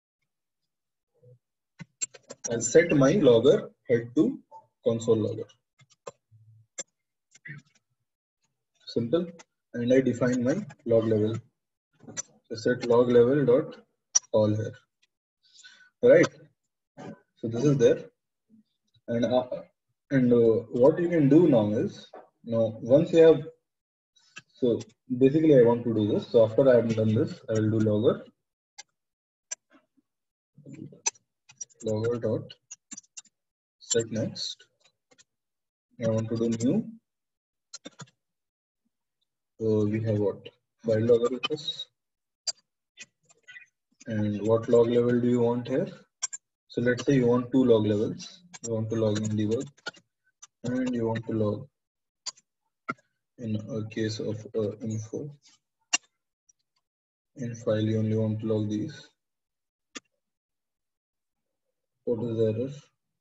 I'll set my logger head to console logger. Simple. And I define my log level. So set log level dot all here. Right. So this is there. And uh, and uh, what you can do now is, now once you have, so basically I want to do this. So after I have done this, I will do logger logger dot set next. I want to do new. So we have what? File logger with this. And what log level do you want here? So let's say you want two log levels. You want to log in debug, and you want to log in a case of uh, info. In file, you only want to log these. What is the error?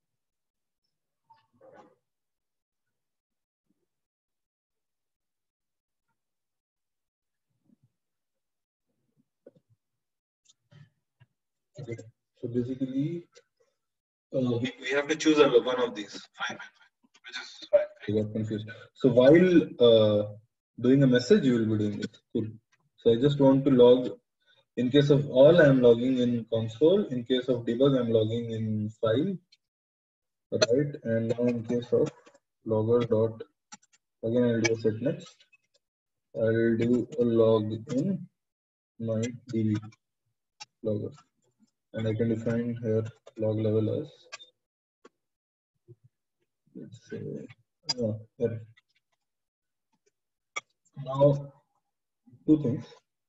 Okay. So basically, uh, we, we have to choose a, one of these. Fine, fine, fine. Which is fine. I got confused. So while uh, doing a message, you will be doing it. Cool. So I just want to log. In case of all, I am logging in console. In case of debug, I am logging in file. Right. And now in case of logger dot, again I'll do a set next. I'll do a log in my D B logger. And I can define here log level as, let's say, uh, here. Now, two things.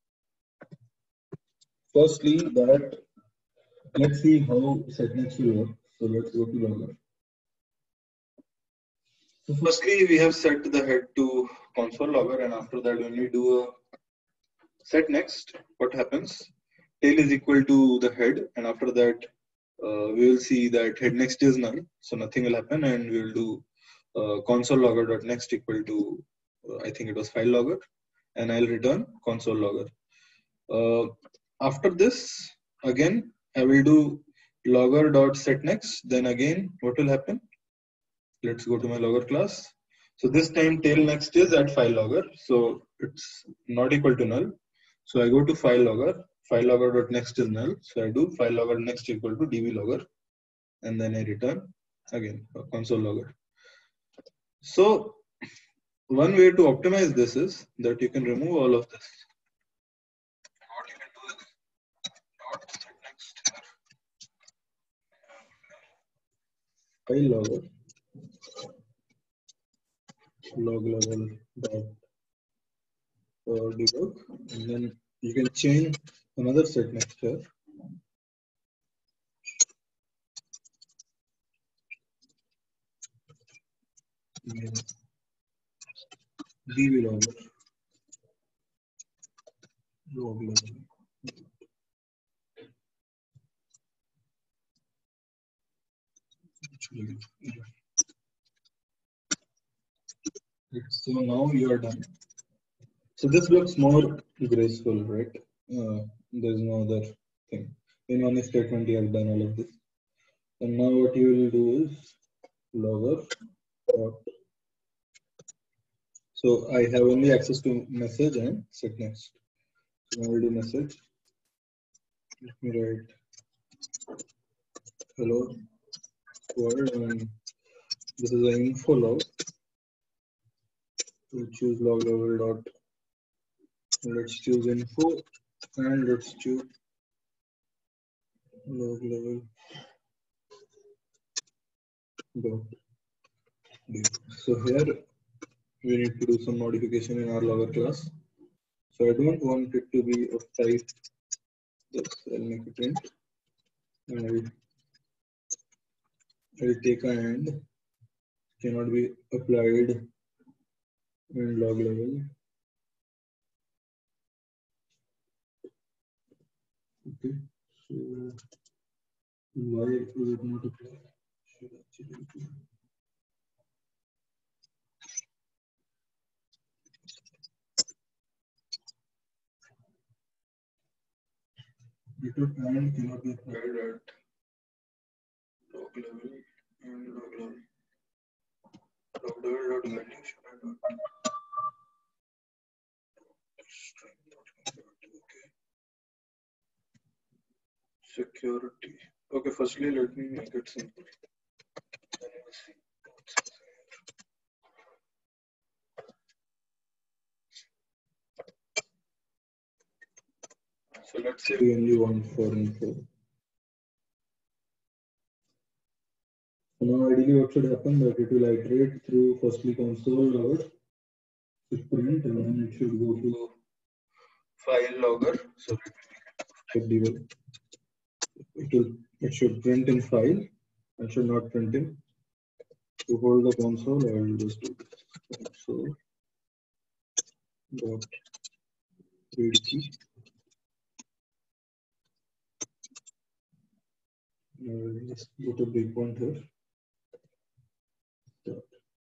Firstly, that let's see how setnext will work. So let's go to logger. So firstly, we have set the head to console logger, and after that, when we do a set next, what happens? Tail is equal to the head, and after that, uh, we will see that head next is null, so nothing will happen, and we will do uh, console logger dot next equal to uh, I think it was file logger, and I'll return console logger. Uh, after this, again, I will do logger dot set next. Then again, what will happen? Let's go to my logger class. So this time tail next is at file logger, so it's not equal to null. So I go to file logger. File logger dot next is null, so I do file logger next equal to db logger, and then I return again console logger. So one way to optimize this is that you can remove all of this. What you can do is dot set next here, file logger log level dot uh, debug, and then you can change another set next here. db logger log level. So now you are done. So this looks more graceful, right? Uh, there's no other thing. In one statement, you have done all of this. And now what you will do is logger dot. So I have only access to message and set next. So now I will do message. Let me write hello world, and this is an info log. We'll choose log level dot. Let's choose info, and let's choose log level dot. So here we need to do some modification in our logger class. So I don't want it to be of type this. I'll make it int, and I'll, I'll take a and cannot be applied in log level. Okay, so why is it not applied? Should actually be. Method and cannot be applied at log level and log level. Log level dot value should I dot string dot okay. Security. Okay, firstly let me make it simple. Then we will see. So let's say we only want for info. So now ideally what should happen that it will iterate through firstly console logger, print, and then it should go to file logger. So let me make it it will it should print in file and should not print in. To hold the console, I will just do this. Console dot read key. I will just put a breakpoint here. Dot.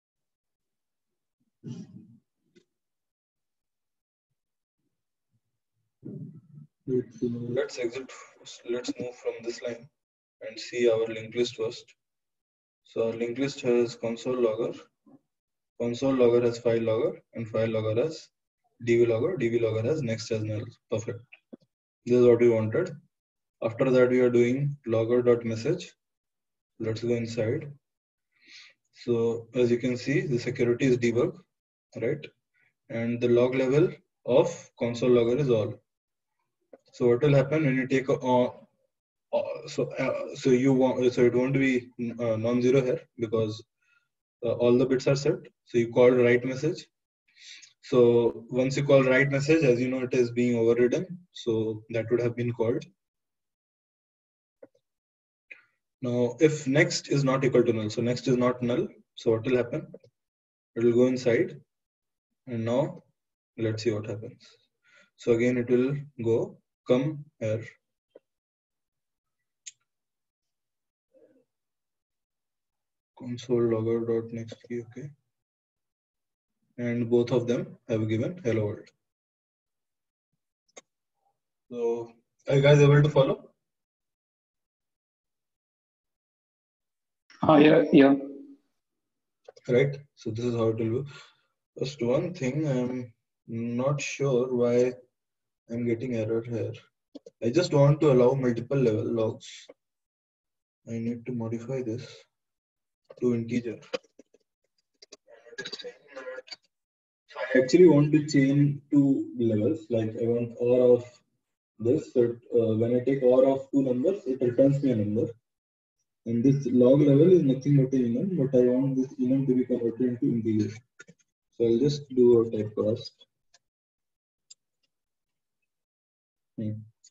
Let's, uh, let's exit. Let's move from this line and see our linked list first. So our linked list has console logger, console logger has file logger, and file logger has db logger, db logger has next as null. Perfect. This is what we wanted. After that, we are doing logger.message. Let's go inside. So as you can see, the security is debug, right? And the log level of console logger is all. So what will happen when you take a uh, uh, so uh, so you want so it won't be uh, non-zero here because uh, all the bits are set. So you call write message. So once you call write message, as you know, it is being overridden. So that would have been called. Now, if next is not equal to null, so next is not null. So what will happen? it will go inside, and now let's see what happens. So again it will go come here, console logger dot next key, okay, and both of them have given hello world. So are you guys able to follow? Ah, yeah, yeah. Right. So this is how it will be. Just one thing, I'm not sure why I'm getting error here. I just want to allow multiple level logs. I need to modify this to integer. So I actually want to change two levels. Like I want O R of this. So uh, when I take O R of two numbers, it returns me a number. And this log level is nothing but a enum, but I want this enum to be converted into integer. So I'll just do a typecast. Hmm.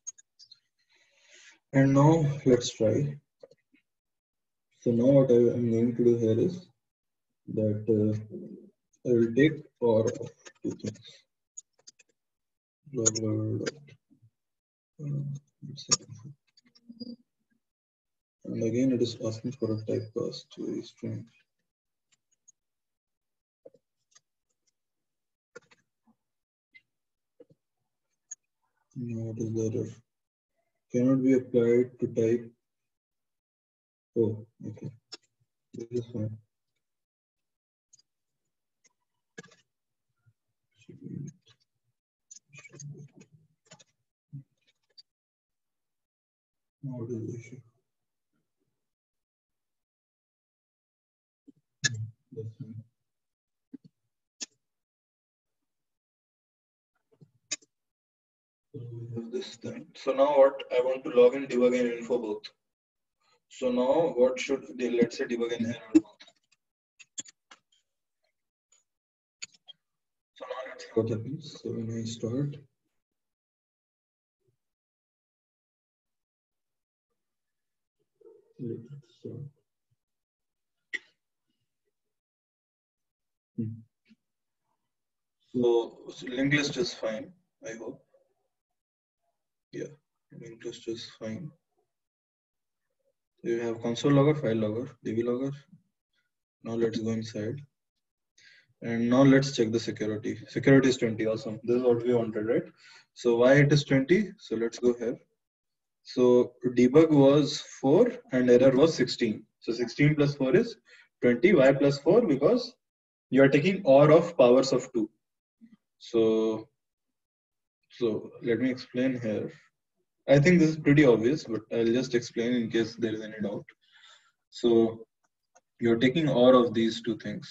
And now let's try. So now what I am going to do here is that uh, I will take O R of two things. Log level dot, uh, and again it is asking for a typecast, very strange. Now what is the error? Cannot be applied to type. Oh, okay. This is fine. Now what is the issue? That's fine. So we have this then. So now what I want to log in debug and info both. So now what should they, let's say debug and error both. So now let's see what happens. So when I start, let's start. Hmm. So, so linked list is fine, I hope. Yeah, linked list is fine. You have console logger, file logger, D B logger. Now let's go inside. And now let's check the security. Security is twenty, awesome. This is what we wanted, right? So why it is twenty? So let's go here. So debug was four and error was sixteen. So sixteen plus four is twenty. Why plus four? Because you are taking O R of powers of two. So, so let me explain here. I think this is pretty obvious, but I'll just explain in case there is any doubt. So you're taking O R of these two things.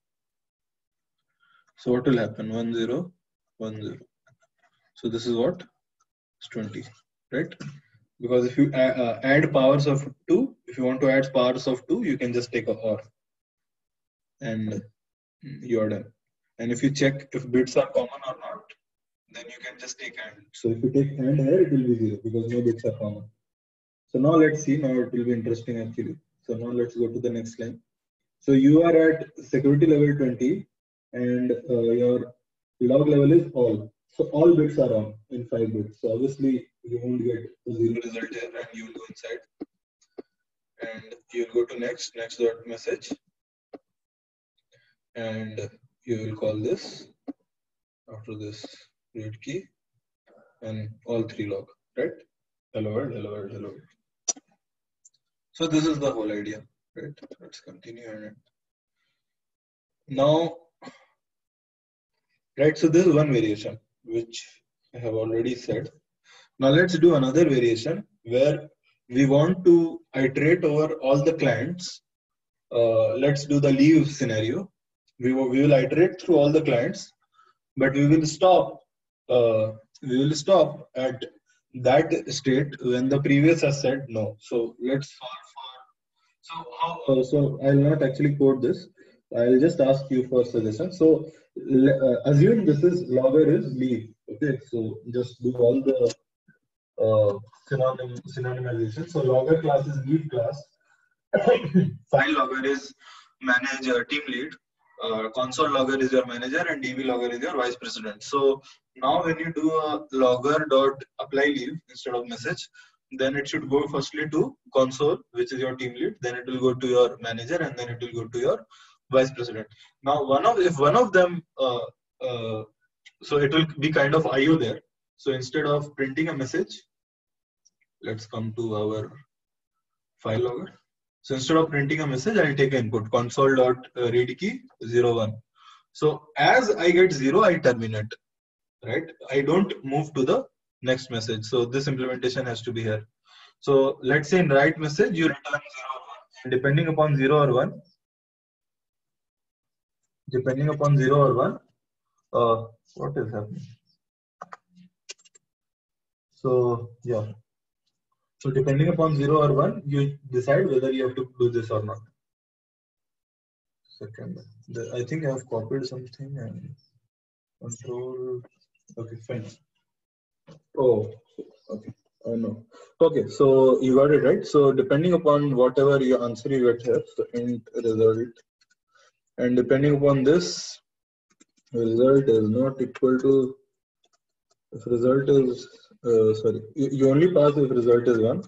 So what will happen? one, zero, one, zero. So this is what? It's twenty, right? Because if you add, uh, add powers of two, if you want to add powers of two, you can just take a O R and you are done. And if you check if bits are common or not, then you can just take AND. So if you take AND here, it will be zero because no bits are common. So now let's see, now it will be interesting actually. So now let's go to the next line. So you are at security level twenty and uh, your log level is all. So all bits are on in five bits. So obviously you won't get a zero result here and you will go inside. And you will go to next, next dot message. And you will call this after this read key and all three log, right? Hello world, hello world, hello world. So this is the whole idea, right? Let's continue on. Now, right, so this is one variation which I have already said. Now let's do another variation where we want to iterate over all the clients. Uh, let's do the leave scenario. We will, we will iterate through all the clients, but we will stop. Uh, we will stop at that state when the previous has said no. So let's solve for. So how? Uh, so I'll not actually code this. I'll just ask you for suggestion. So uh, assume this is logger is leave. Okay, so just do all the uh, synonym synonymization. So logger class is leave class. File logger is manager team lead. uh, console logger is your manager and D B logger is your vice president. So now when you do a logger dot apply leave instead of message, then it should go firstly to console, which is your team lead. Then it will go to your manager, and then it will go to your vice president. Now, one of if one of them, uh, uh, so it will be kind of I O there. So instead of printing a message, let's come to our file logger. So instead of printing a message, I'll take an input console dot read key zero one. So as I get zero, I terminate. Right? I don't move to the next message. So this implementation has to be here. So let's say in write message, you return zero or one. And depending upon zero or one, depending upon zero or one, uh, what is happening? So yeah. So depending upon zero or one, you decide whether you have to do this or not. Second, I think I have copied something and control. Okay, fine. Oh, okay. Oh no. Okay, so you got it right. So depending upon whatever your answer you get here, so int result, and depending upon this, result is not equal to. If result is uh, sorry, you, you only pass if result is one.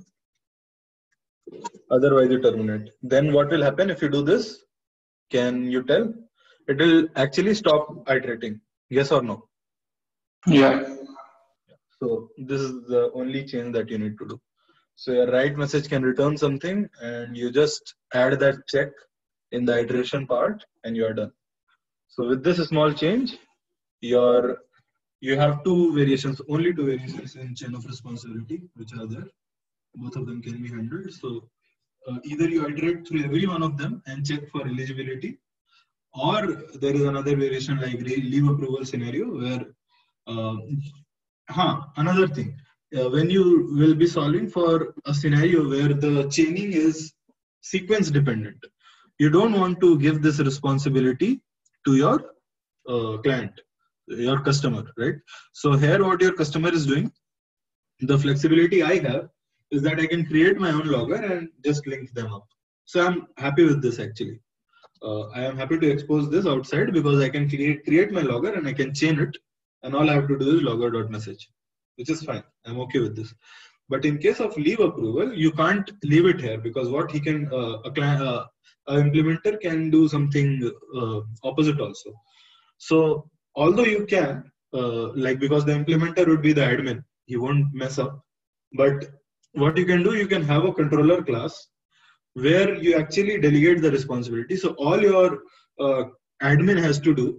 Otherwise, you terminate. Then what will happen if you do this? Can you tell? It will actually stop iterating. Yes or no? Yeah. So this is the only change that you need to do. So your write message can return something, and you just add that check in the iteration part, and you are done. So with this small change, your you have two variations, only two variations in chain of responsibility, which are there. Both of them can be handled. So uh, either you iterate through every one of them and check for eligibility, or there is another variation like leave approval scenario where uh, huh, another thing, uh, when you will be solving for a scenario where the chaining is sequence dependent, you don't want to give this responsibility to your uh, client, your customer, right? So here what your customer is doing, the flexibility I have is that I can create my own logger and just link them up. So I'm happy with this actually. Uh, I am happy to expose this outside because I can create, create my logger and I can chain it. And all I have to do is logger.message, which is fine. I'm okay with this. But in case of leave approval, you can't leave it here because what he can, uh, a client, uh, a implementer can do something uh, opposite also. So although you can, uh, like because the implementer would be the admin, he won't mess up. But what you can do, you can have a controller class where you actually delegate the responsibility. So all your uh, admin has to do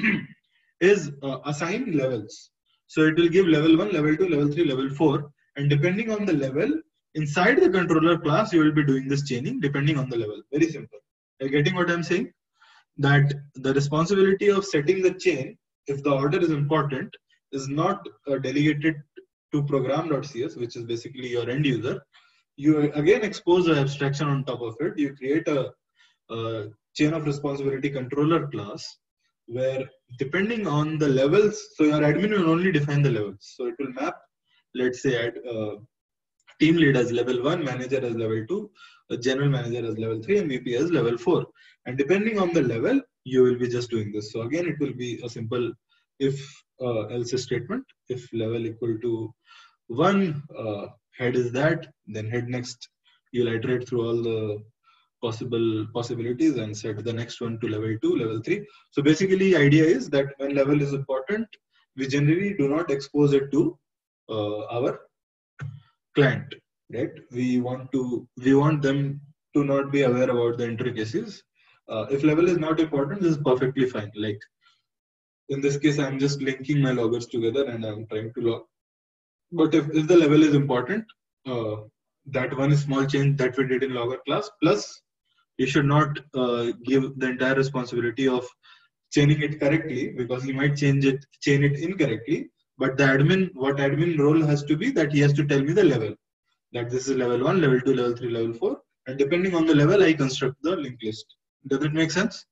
is uh, assign levels. So it will give level one, level two, level three, level four. And depending on the level, inside the controller class, you will be doing this chaining depending on the level. Very simple. Are you getting what I'm saying? That the responsibility of setting the chain, if the order is important, is not uh, delegated to program.cs, which is basically your end user. You again expose an abstraction on top of it. You create a, a chain of responsibility controller class where depending on the levels, so your admin will only define the levels. So it will map, let's say, at uh, team lead as level one, manager as level two, a general manager as level three, and V P as level four. And depending on the level, you will be just doing this. So again, it will be a simple if uh, else statement. If level equal to one, uh, head is that, then head next. You'll iterate through all the possible possibilities and set the next one to level two, level three. So basically, idea is that when level is important, we generally do not expose it to uh, our client, right? We want to we want them to not be aware about the intricacies. Uh, if level is not important, this is perfectly fine. Like in this case, I'm just linking my loggers together and I'm trying to log. But if, if the level is important, uh, that one small change that we did in logger class, plus you should not uh, give the entire responsibility of chaining it correctly because he might change it, chain it incorrectly. But the admin, what admin role has to be that he has to tell me the level. That this is level one, level two, level three, level four. And depending on the level, I construct the linked list. Does it make sense?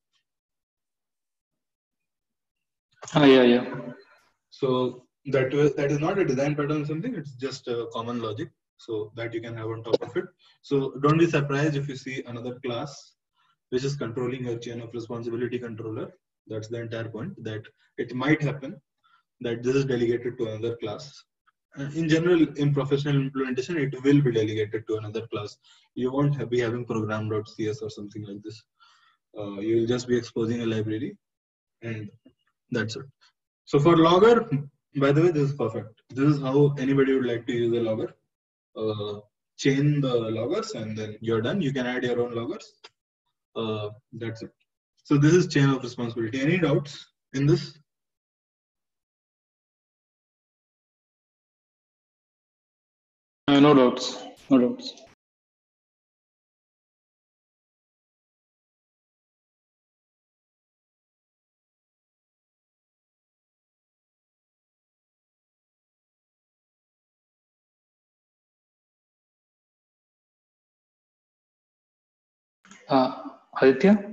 Oh, yeah, yeah. So that that is not a design pattern or something. It's just a common logic. So that you can have on top of it. So don't be surprised if you see another class which is controlling your chain of responsibility controller. That's the entire point, that it might happen that this is delegated to another class. In general, in professional implementation, it will be delegated to another class. You won't have, be having program.cs or something like this. Uh, you will just be exposing a library, and that's it. So for logger, by the way, this is perfect. This is how anybody would like to use a logger. Uh, chain the loggers, and then you're done. You can add your own loggers. Uh, that's it. So this is chain of responsibility. Any doubts in this? Uh, no doubts. No doubts. Uh, Aditya?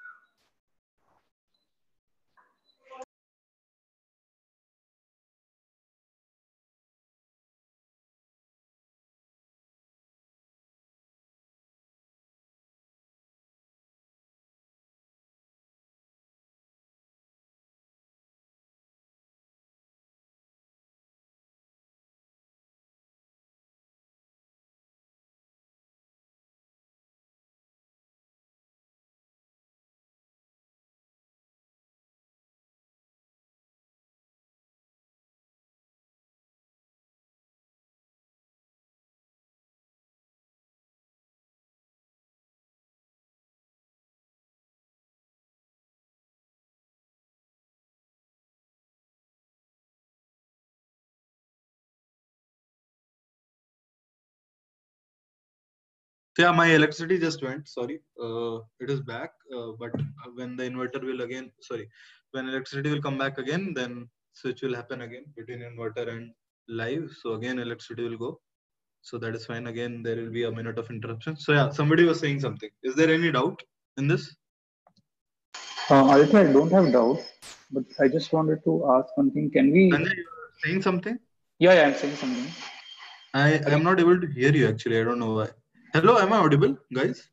Yeah, my electricity just went. Sorry, uh, it is back. Uh, but when the inverter will again, sorry, when electricity will come back again, then switch will happen again between inverter and live. So again, electricity will go. So that is fine. Again, there will be a minute of interruption. So yeah, somebody was saying something. Is there any doubt in this? Uh, Aditya, I don't have doubt, but I just wanted to ask one thing. Can we? Sanjay, you are saying something? Yeah, yeah, I'm saying something. I am not able to hear you actually. I don't know why. Hello, am I audible, guys?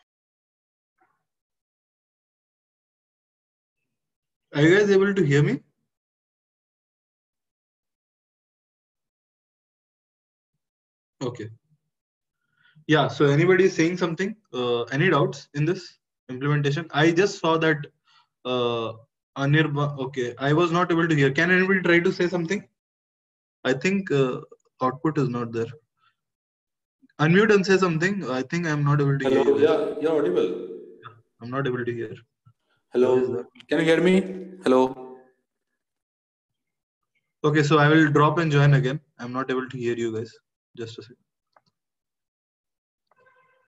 Are you guys able to hear me? Okay. Yeah, so anybody is saying something? Uh, any doubts in this implementation? I just saw that uh, Anirba, okay, I was not able to hear. Can anybody try to say something? I think uh, output is not there. Unmute and say something. I think I'm not able to Hello, hear you. yeah, you're audible. I'm not able to hear. Hello, can you hear me? Hello. Okay, so I will drop and join again. I'm not able to hear you guys. Just a second.